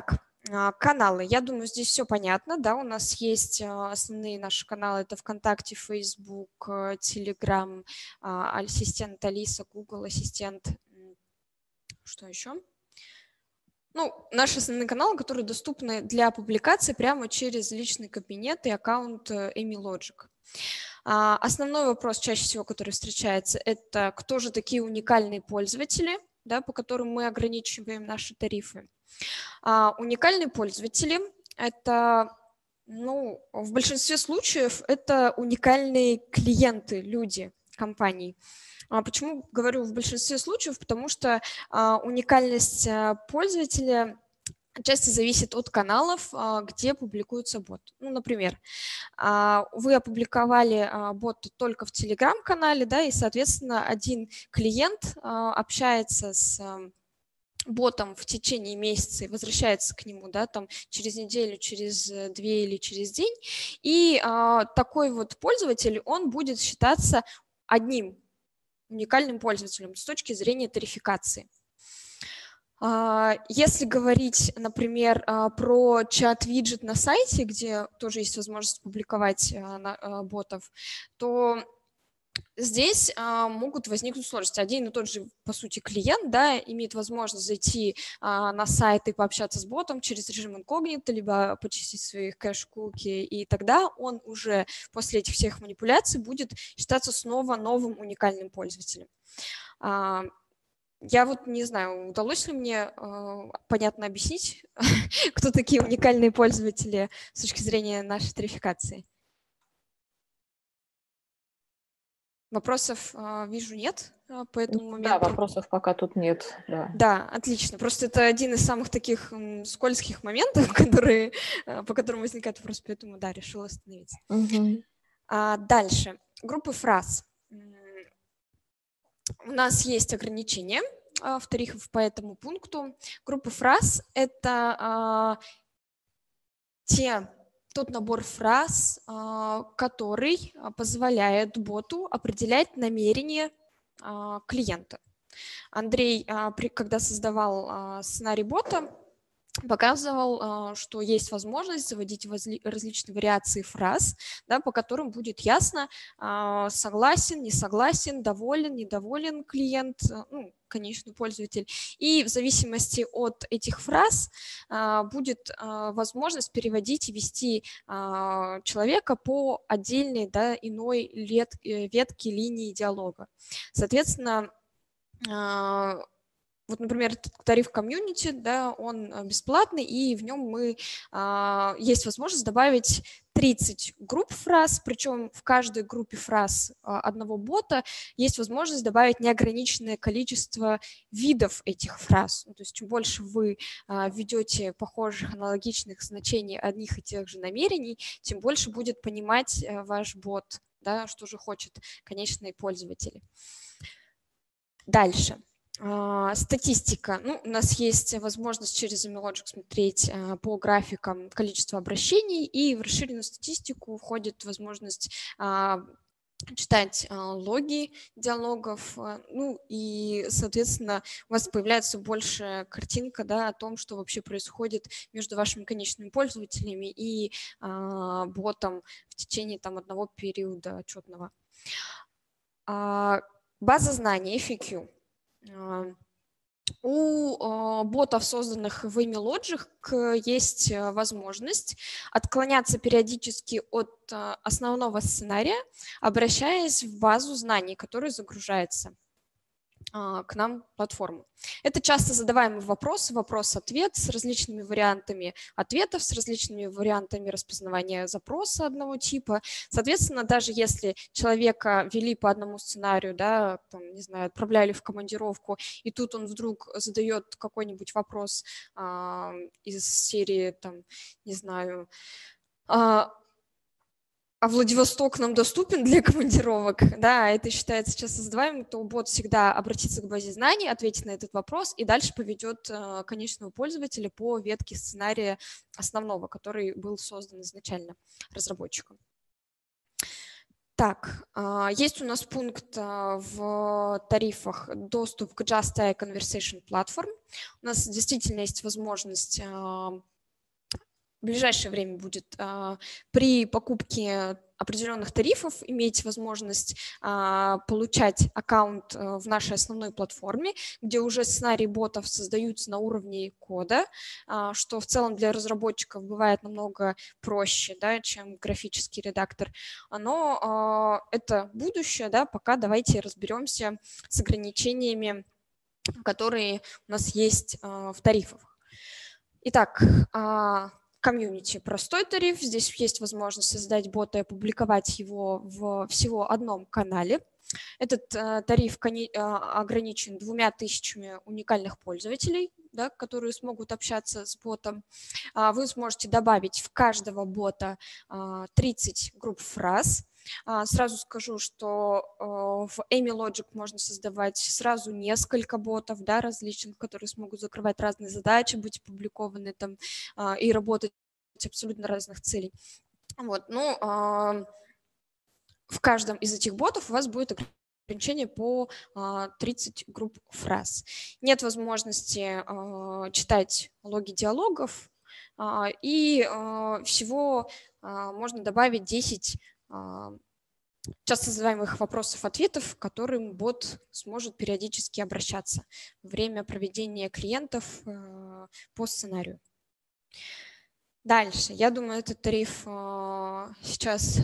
Каналы. Я думаю, здесь все понятно. Да, у нас есть основные наши каналы. Это ВКонтакте, Facebook, Telegram, ассистент Алиса, Google ассистент. Что еще? Ну, наши основные каналы, которые доступны для публикации прямо через личный кабинет и аккаунт AmyLogic. Основной вопрос, чаще всего, который встречается, это кто же такие уникальные пользователи, да, по которым мы ограничиваем наши тарифы. А уникальные пользователи – это, ну, в большинстве случаев это уникальные клиенты, люди, компаний. А почему говорю в большинстве случаев? Потому что а, уникальность пользователя часто зависит от каналов, а, где публикуется бот. Ну, например, а, вы опубликовали а, бот только в Telegram-канале, да, и, соответственно, один клиент а, общается с ботом в течение месяца и возвращается к нему, да, там через неделю, через две или через день. И а, такой вот пользователь, он будет считаться одним уникальным пользователем с точки зрения тарификации. А, если говорить, например, а, про чат-виджет на сайте, где тоже есть возможность публиковать а, на, а, ботов, то здесь а, могут возникнуть сложности. Один и тот же, по сути, клиент, да, имеет возможность зайти а, на сайт и пообщаться с ботом через режим инкогнито, либо почистить свои кэш-куки, и тогда он уже после этих всех манипуляций будет считаться снова новым уникальным пользователем. А, я вот не знаю, удалось ли мне а, понятно объяснить, кто такие уникальные пользователи с точки зрения нашей тарификации? Вопросов, вижу, нет по этому моменту. Да, вопросов пока тут нет. Да. Да, отлично. Просто это один из самых таких скользких моментов, которые, по которым возникает вопрос, поэтому, да, решила остановиться. Угу. А дальше. Группы фраз. У нас есть ограничения в тарифах по этому пункту. Группы фраз – это а, те... тот набор фраз, который позволяет боту определять намерения клиента. Андрей, когда создавал сценарий бота, показывал, что есть возможность заводить различные вариации фраз, да, по которым будет ясно, согласен, не согласен, доволен, недоволен клиент, ну, конечный пользователь. И в зависимости от этих фраз будет возможность переводить и вести человека по отдельной, да, иной ветке линии диалога. Соответственно, вот, например, тариф комьюнити, да, он бесплатный, и в нем мы, а, есть возможность добавить тридцать групп фраз, причем в каждой группе фраз а, одного бота есть возможность добавить неограниченное количество видов этих фраз. Ну, то есть чем больше вы а, введете похожих, аналогичных значений одних и тех же намерений, тем больше будет понимать а, ваш бот, да, что же хочет конечные пользователи. Дальше. Статистика. Ну, у нас есть возможность через AmyLogic смотреть по графикам количество обращений, и в расширенную статистику входит возможность читать логи диалогов, ну и, соответственно, у вас появляется больше картинка, да, о том, что вообще происходит между вашими конечными пользователями и а, ботом в течение там одного периода отчетного. А, база знаний эф эй кью. У ботов, созданных в AmyLogic, есть возможность отклоняться периодически от основного сценария, обращаясь в базу знаний, которая загружается к нам в платформу. Это часто задаваемый вопрос, вопрос-ответ с различными вариантами ответов, с различными вариантами распознавания запроса одного типа. Соответственно, даже если человека вели по одному сценарию, да, там, не знаю, отправляли в командировку, и тут он вдруг задает какой-нибудь вопрос а, из серии, там, не знаю, а, а Владивосток нам доступен для командировок, да, это считается часто задаваемым, то бот всегда обратится к базе знаний, ответит на этот вопрос и дальше поведет э, конечного пользователя по ветке сценария основного, который был создан изначально разработчиком. Так, э, есть у нас пункт э, в тарифах доступ к Just A I Conversation Platform. У нас действительно есть возможность э, в ближайшее время будет при покупке определенных тарифов иметь возможность а, получать аккаунт а, в нашей основной платформе, где уже сценарии ботов создаются на уровне кода, а, что в целом для разработчиков бывает намного проще, да, чем графический редактор. Но а, это будущее, да, пока давайте разберемся с ограничениями, которые у нас есть а, в тарифах. Итак, а, комьюнити простой тариф. Здесь есть возможность создать бота и опубликовать его в всего одном канале. Этот э, тариф кони, э, ограничен двумя тысячами уникальных пользователей, да, которые смогут общаться с ботом. А вы сможете добавить в каждого бота э, тридцать групп фраз. А, сразу скажу, что э, в AmyLogic можно создавать сразу несколько ботов, да, различных, которые смогут закрывать разные задачи, быть опубликованы там э, и работать абсолютно разных целей. Вот, ну, э, в каждом из этих ботов у вас будет ограничение по э, тридцать групп фраз. Нет возможности э, читать логи диалогов, э, и э, всего э, можно добавить десять часто задаваемых вопросов-ответов, к которым бот сможет периодически обращаться во время проведения клиентов по сценарию. Дальше. Я думаю, этот тариф сейчас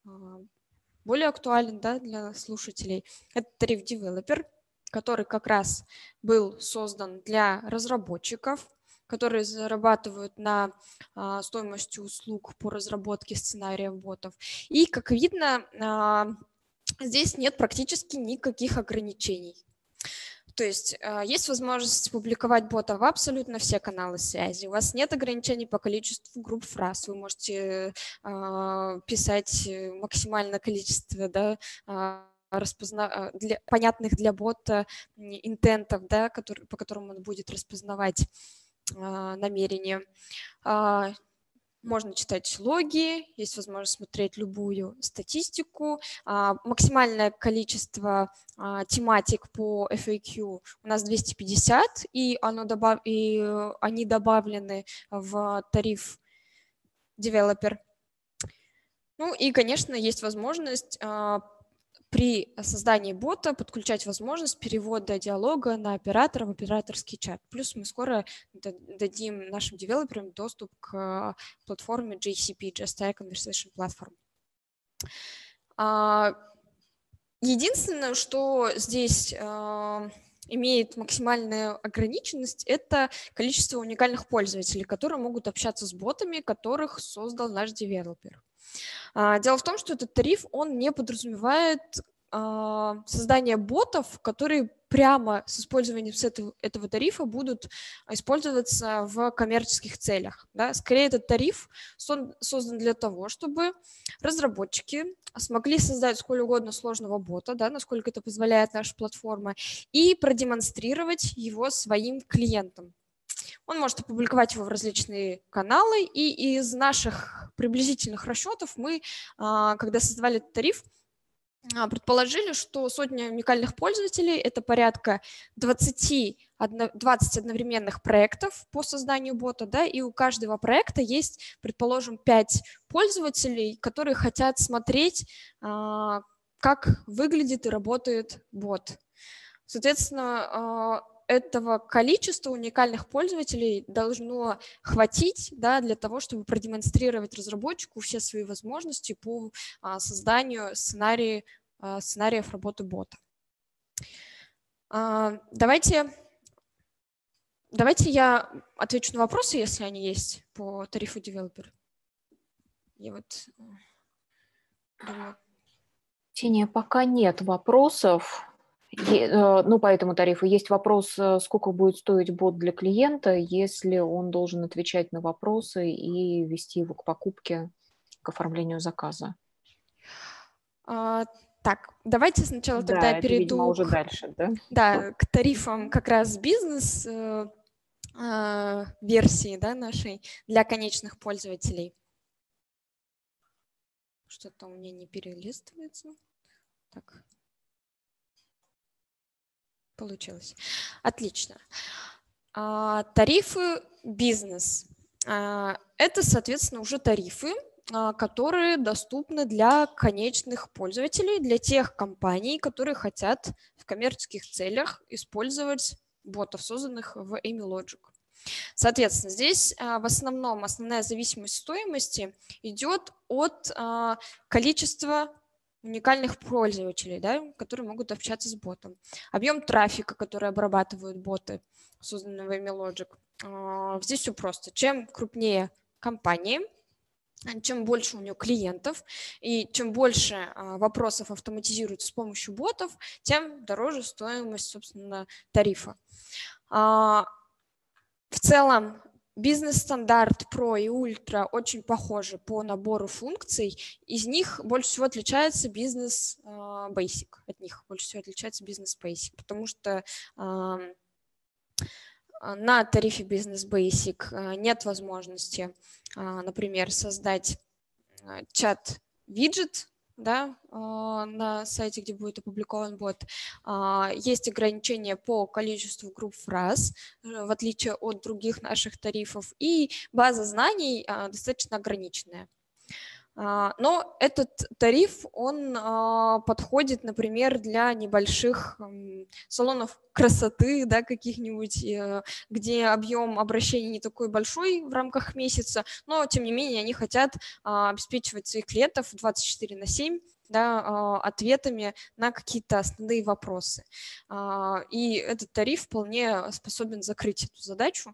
более актуален, да, для слушателей. Это тариф Developer, который как раз был создан для разработчиков, которые зарабатывают на а, стоимости услуг по разработке сценариев ботов. И, как видно, а, здесь нет практически никаких ограничений. То есть а, есть возможность публиковать бота в абсолютно все каналы связи. У вас нет ограничений по количеству групп фраз. Вы можете а, писать максимальное количество, да, а, распозна... для... понятных для бота интентов, да, который... по которым он будет распознавать намерение. Можно читать логи, есть возможность смотреть любую статистику. Максимальное количество тематик по эф эй кью у нас двести пятьдесят, и, оно добав... и они добавлены в тариф Developer. Ну и, конечно, есть возможность при создании бота подключать возможность перевода диалога на оператора в операторский чат. Плюс мы скоро дадим нашим девелоперам доступ к платформе джей си пи, Just A I Conversation Platform. Единственное, что здесь имеет максимальную ограниченность, это количество уникальных пользователей, которые могут общаться с ботами, которых создал наш девелопер. Дело в том, что этот тариф, он не подразумевает создание ботов, которые прямо с использованием этого, этого тарифа будут использоваться в коммерческих целях. Да? Скорее, этот тариф создан для того, чтобы разработчики смогли создать сколь угодно сложного бота, да, насколько это позволяет наша платформа, и продемонстрировать его своим клиентам. Он может опубликовать его в различные каналы, и из наших приблизительных расчетов мы, когда создавали этот тариф, предположили, что сотня уникальных пользователей – это порядка двадцать, двадцать одновременных проектов по созданию бота, да, и у каждого проекта есть, предположим, пять пользователей, которые хотят смотреть, как выглядит и работает бот. Соответственно, этого количества уникальных пользователей должно хватить, да, для того, чтобы продемонстрировать разработчику все свои возможности по а, созданию сценарий, а, сценариев работы бота. А, давайте, давайте я отвечу на вопросы, если они есть по тарифу Developer. Я вот думаю. Ксения, пока нет вопросов. Ну, по этому тарифу есть вопрос, сколько будет стоить бот для клиента, если он должен отвечать на вопросы и вести его к покупке, к оформлению заказа. А, так, давайте сначала да, тогда это, перейду видимо, уже к, дальше, да? Да, к тарифам как раз бизнес э, э, версии, да, нашей для конечных пользователей. Что-то у меня не перелистывается. Так. Получилось. Отлично. А, тарифы бизнес. А, это, соответственно, уже тарифы, которые доступны для конечных пользователей, для тех компаний, которые хотят в коммерческих целях использовать ботов, созданных в AmyLogic. Соответственно, здесь в основном основная зависимость стоимости идет от количества уникальных пользователей, да, которые могут общаться с ботом. Объем трафика, который обрабатывают боты, созданные в AmyLogic. Здесь все просто. Чем крупнее компания, чем больше у нее клиентов и чем больше вопросов автоматизируется с помощью ботов, тем дороже стоимость, собственно, тарифа. В целом, бизнес-стандарт Pro и Ultra очень похожи по набору функций. Из них больше всего отличается бизнес Basic. От них больше всего отличается бизнес Basic, потому что на тарифе Business Basic нет возможности, например, создать чат-виджет, да, на сайте, где будет опубликован бот. Есть ограничения по количеству групп фраз, в отличие от других наших тарифов, и база знаний достаточно ограниченная. Но этот тариф, он подходит, например, для небольших салонов красоты, да, каких-нибудь, где объем обращений не такой большой в рамках месяца, но, тем не менее, они хотят обеспечивать своих клиентов двадцать четыре на семь, да, ответами на какие-то основные вопросы. И этот тариф вполне способен закрыть эту задачу.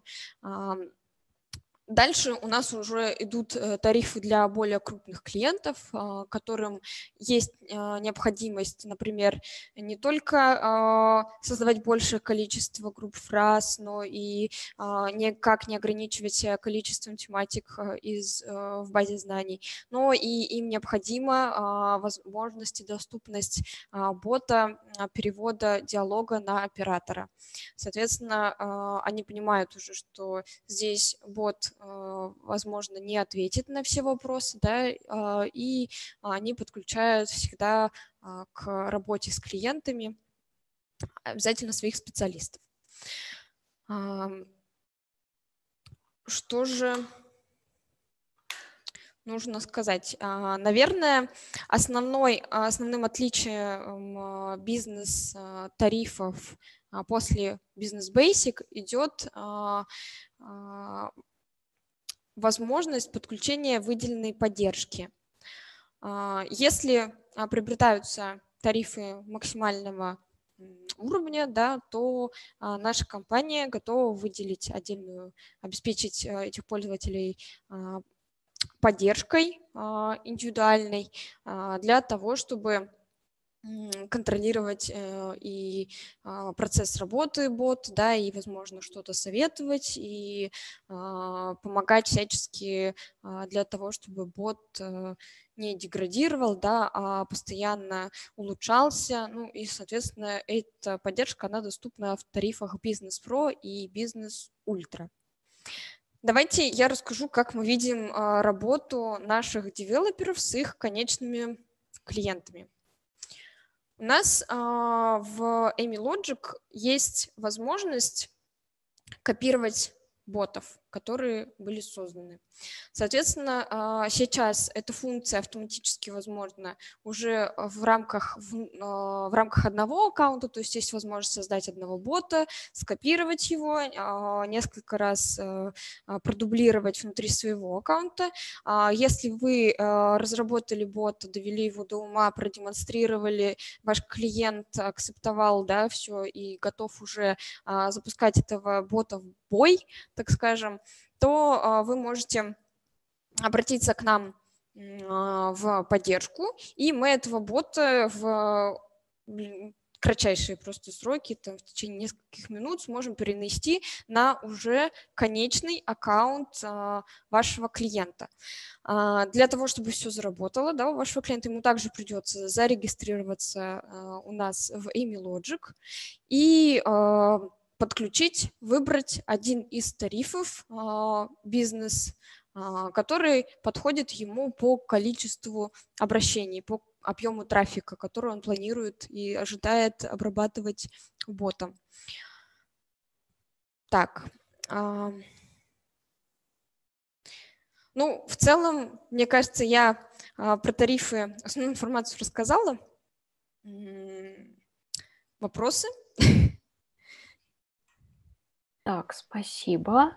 Дальше у нас уже идут тарифы для более крупных клиентов, которым есть необходимость, например, не только создавать большее количество групп фраз, но и никак не ограничивать количеством тематик из, в базе знаний, но и им необходима возможность и доступность бота перевода диалога на оператора. Соответственно, они понимают уже, что здесь бот, возможно, не ответит на все вопросы, да, и они подключают всегда к работе с клиентами обязательно своих специалистов. Что же нужно сказать? Наверное, основной, основным отличием бизнес-тарифов после Business Basic идет возможность подключения выделенной поддержки. Если приобретаются тарифы максимального уровня, да, то наша компания готова выделить отдельную, обеспечить этих пользователей поддержкой индивидуальной для того, чтобы контролировать и процесс работы бот, да, и, возможно, что-то советовать, и помогать всячески для того, чтобы бот не деградировал, да, а постоянно улучшался. Ну и, соответственно, эта поддержка, она доступна в тарифах Business Pro и Business Ultra. Давайте я расскажу, как мы видим работу наших девелоперов с их конечными клиентами. У нас а, в AmyLogic есть возможность копировать ботов, которые были созданы. Соответственно, а, сейчас эта функция автоматически возможна уже в рамках, в, а, в рамках одного аккаунта, то есть есть возможность создать одного бота, скопировать его, а, несколько раз а, продублировать внутри своего аккаунта. А, если вы а, разработали бота, довели его до ума, продемонстрировали, ваш клиент акцептовал, да, все и готов уже а, запускать этого бота в бой, так скажем, то а, вы можете обратиться к нам а, в поддержку, и мы этого бота в кратчайшие просто сроки, там, в течение нескольких минут сможем перенести на уже конечный аккаунт а, вашего клиента. А, для того, чтобы все заработало, да, у вашего клиента, ему также придется зарегистрироваться а, у нас в AmyLogic и а, подключить, выбрать один из тарифов а, бизнес, а, который подходит ему по количеству обращений, по объему трафика, который он планирует и ожидает обрабатывать ботом. Так. А, Ну, в целом, мне кажется, я а, про тарифы основную информацию рассказала. М, Вопросы? Так, спасибо.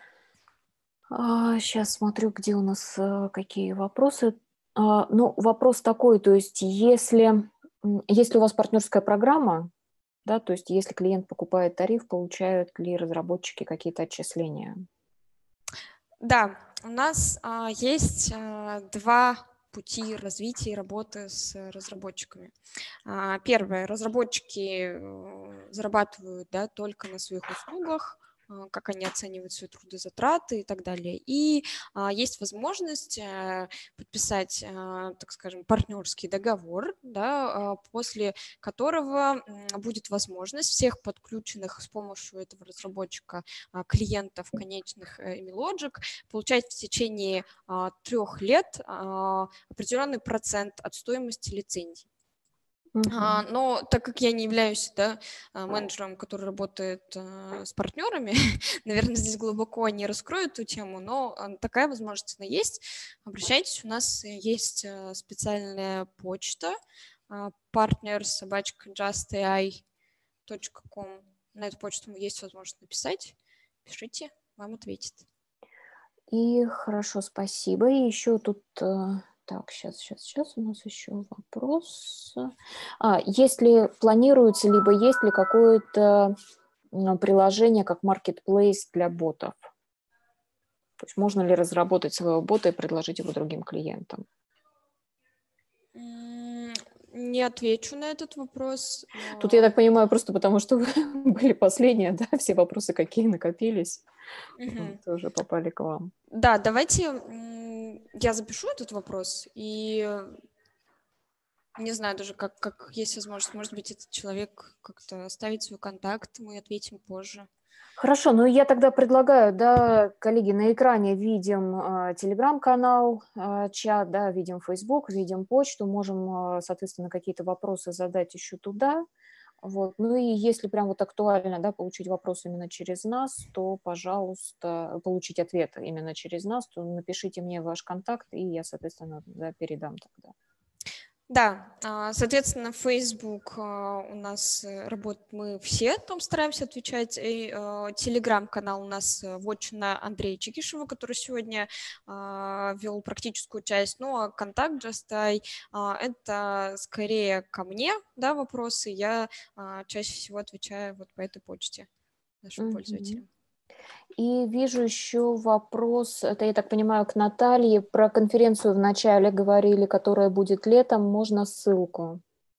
Сейчас смотрю, где у нас э, какие вопросы. А, Ну, вопрос такой, то есть если, м, если у вас партнерская программа, да, то есть если клиент покупает тариф, получают ли разработчики какие-то отчисления? Да, у нас а, есть а, два пути развития и работы с разработчиками. А, Первое, разработчики э, зарабатывают, да, только на своих услугах, а, как они оценивают свои трудозатраты и так далее. И а, есть возможность э, подписать, а, так скажем, партнерский договор, да, а, после которого м, будет возможность всех подключенных с помощью этого разработчика а, клиентов конечных э, Emilogic получать в течение а, трех лет а, определенный процент от стоимости лицензий. А, Мгм. Но так как я не являюсь, да, а, менеджером, который работает а, с партнерами, наверное, здесь глубоко не раскрою эту тему, но а, такая возможность она есть. Обращайтесь, у нас есть а, специальная почта а, партнер собачка just a i точка com. На эту почту есть возможность написать. Пишите, вам ответит. И хорошо, спасибо. И еще тут, э, так, сейчас, сейчас, сейчас у нас еще вопрос. А, если планируется, либо есть ли какое-то м, приложение как Marketplace для ботов? То есть можно ли разработать своего бота и предложить его другим клиентам? М, Не отвечу на этот вопрос. Тут, я но- так понимаю, просто потому что вы были последние, да, все вопросы, какие накопились, Мгм. тоже попали к вам. Да, давайте м, я запишу этот вопрос и э, не знаю даже, как, как есть возможность, может быть, этот человек как-то оставит свой контакт, мы ответим позже. Хорошо, ну я тогда предлагаю, да, коллеги, на экране видим э, телеграм-канал, э, чат, да, видим Facebook, видим почту, можем, э, соответственно, какие-то вопросы задать еще туда. Вот. Ну и если прям вот актуально, да, получить вопрос именно через нас, то, пожалуйста, получить ответ именно через нас, то напишите мне ваш контакт, и я, соответственно, да, передам тогда. Да, а, соответственно, Facebook а, у нас э, работает, мы все там стараемся отвечать, и а, телеграм-канал у нас э, вотчина Андрея Чекишева, который сегодня а, вел практическую часть, ну а контакт Justai а, это скорее ко мне, да, вопросы, я а, чаще всего отвечаю вот по этой почте нашим Мгм. пользователям. И вижу еще вопрос, это, я так понимаю, к Наталье. Про конференцию вначале говорили, которая будет летом. Можно ссылку?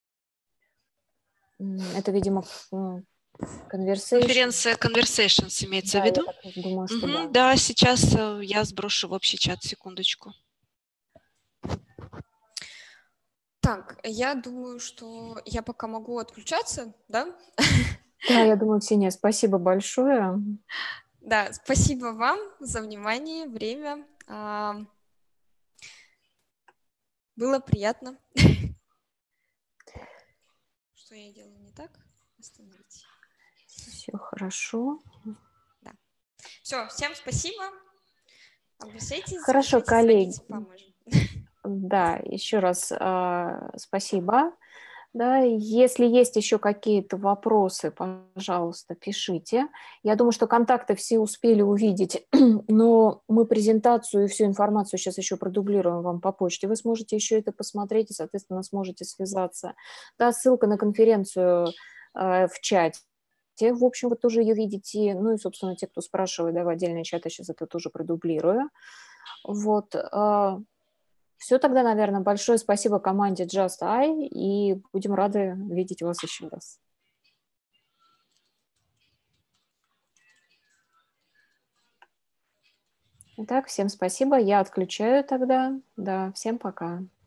М, Это, видимо, м, conversation. Конференция Conversations имеется в Да, я виду? так думаю, что Мгм, да. да, сейчас э, я сброшу в общий чат, секундочку. Так, я думаю, что я пока могу отключаться, да? Да, я думаю, Ксения, спасибо большое. Да, спасибо вам за внимание, время. А, Было приятно. Что я делаю не так? Остановите. Все хорошо. Да. Все, всем спасибо. Обращайтесь, Хорошо, запишите, коллеги. звоните, поможем. Да, еще раз а, спасибо. Да, если есть еще какие-то вопросы, пожалуйста, пишите. Я думаю, что контакты все успели увидеть, но мы презентацию и всю информацию сейчас еще продублируем вам по почте. Вы сможете еще это посмотреть и, соответственно, сможете связаться. Да, ссылка на конференцию э, в чате. В общем, вы тоже ее видите. Ну и, собственно, те, кто спрашивает, да, в отдельный чат, я сейчас это тоже продублирую. Вот. э, Все тогда, наверное. Большое спасибо команде Just I, и будем рады видеть вас еще раз. Итак, всем спасибо. Я отключаю тогда. Да, всем пока.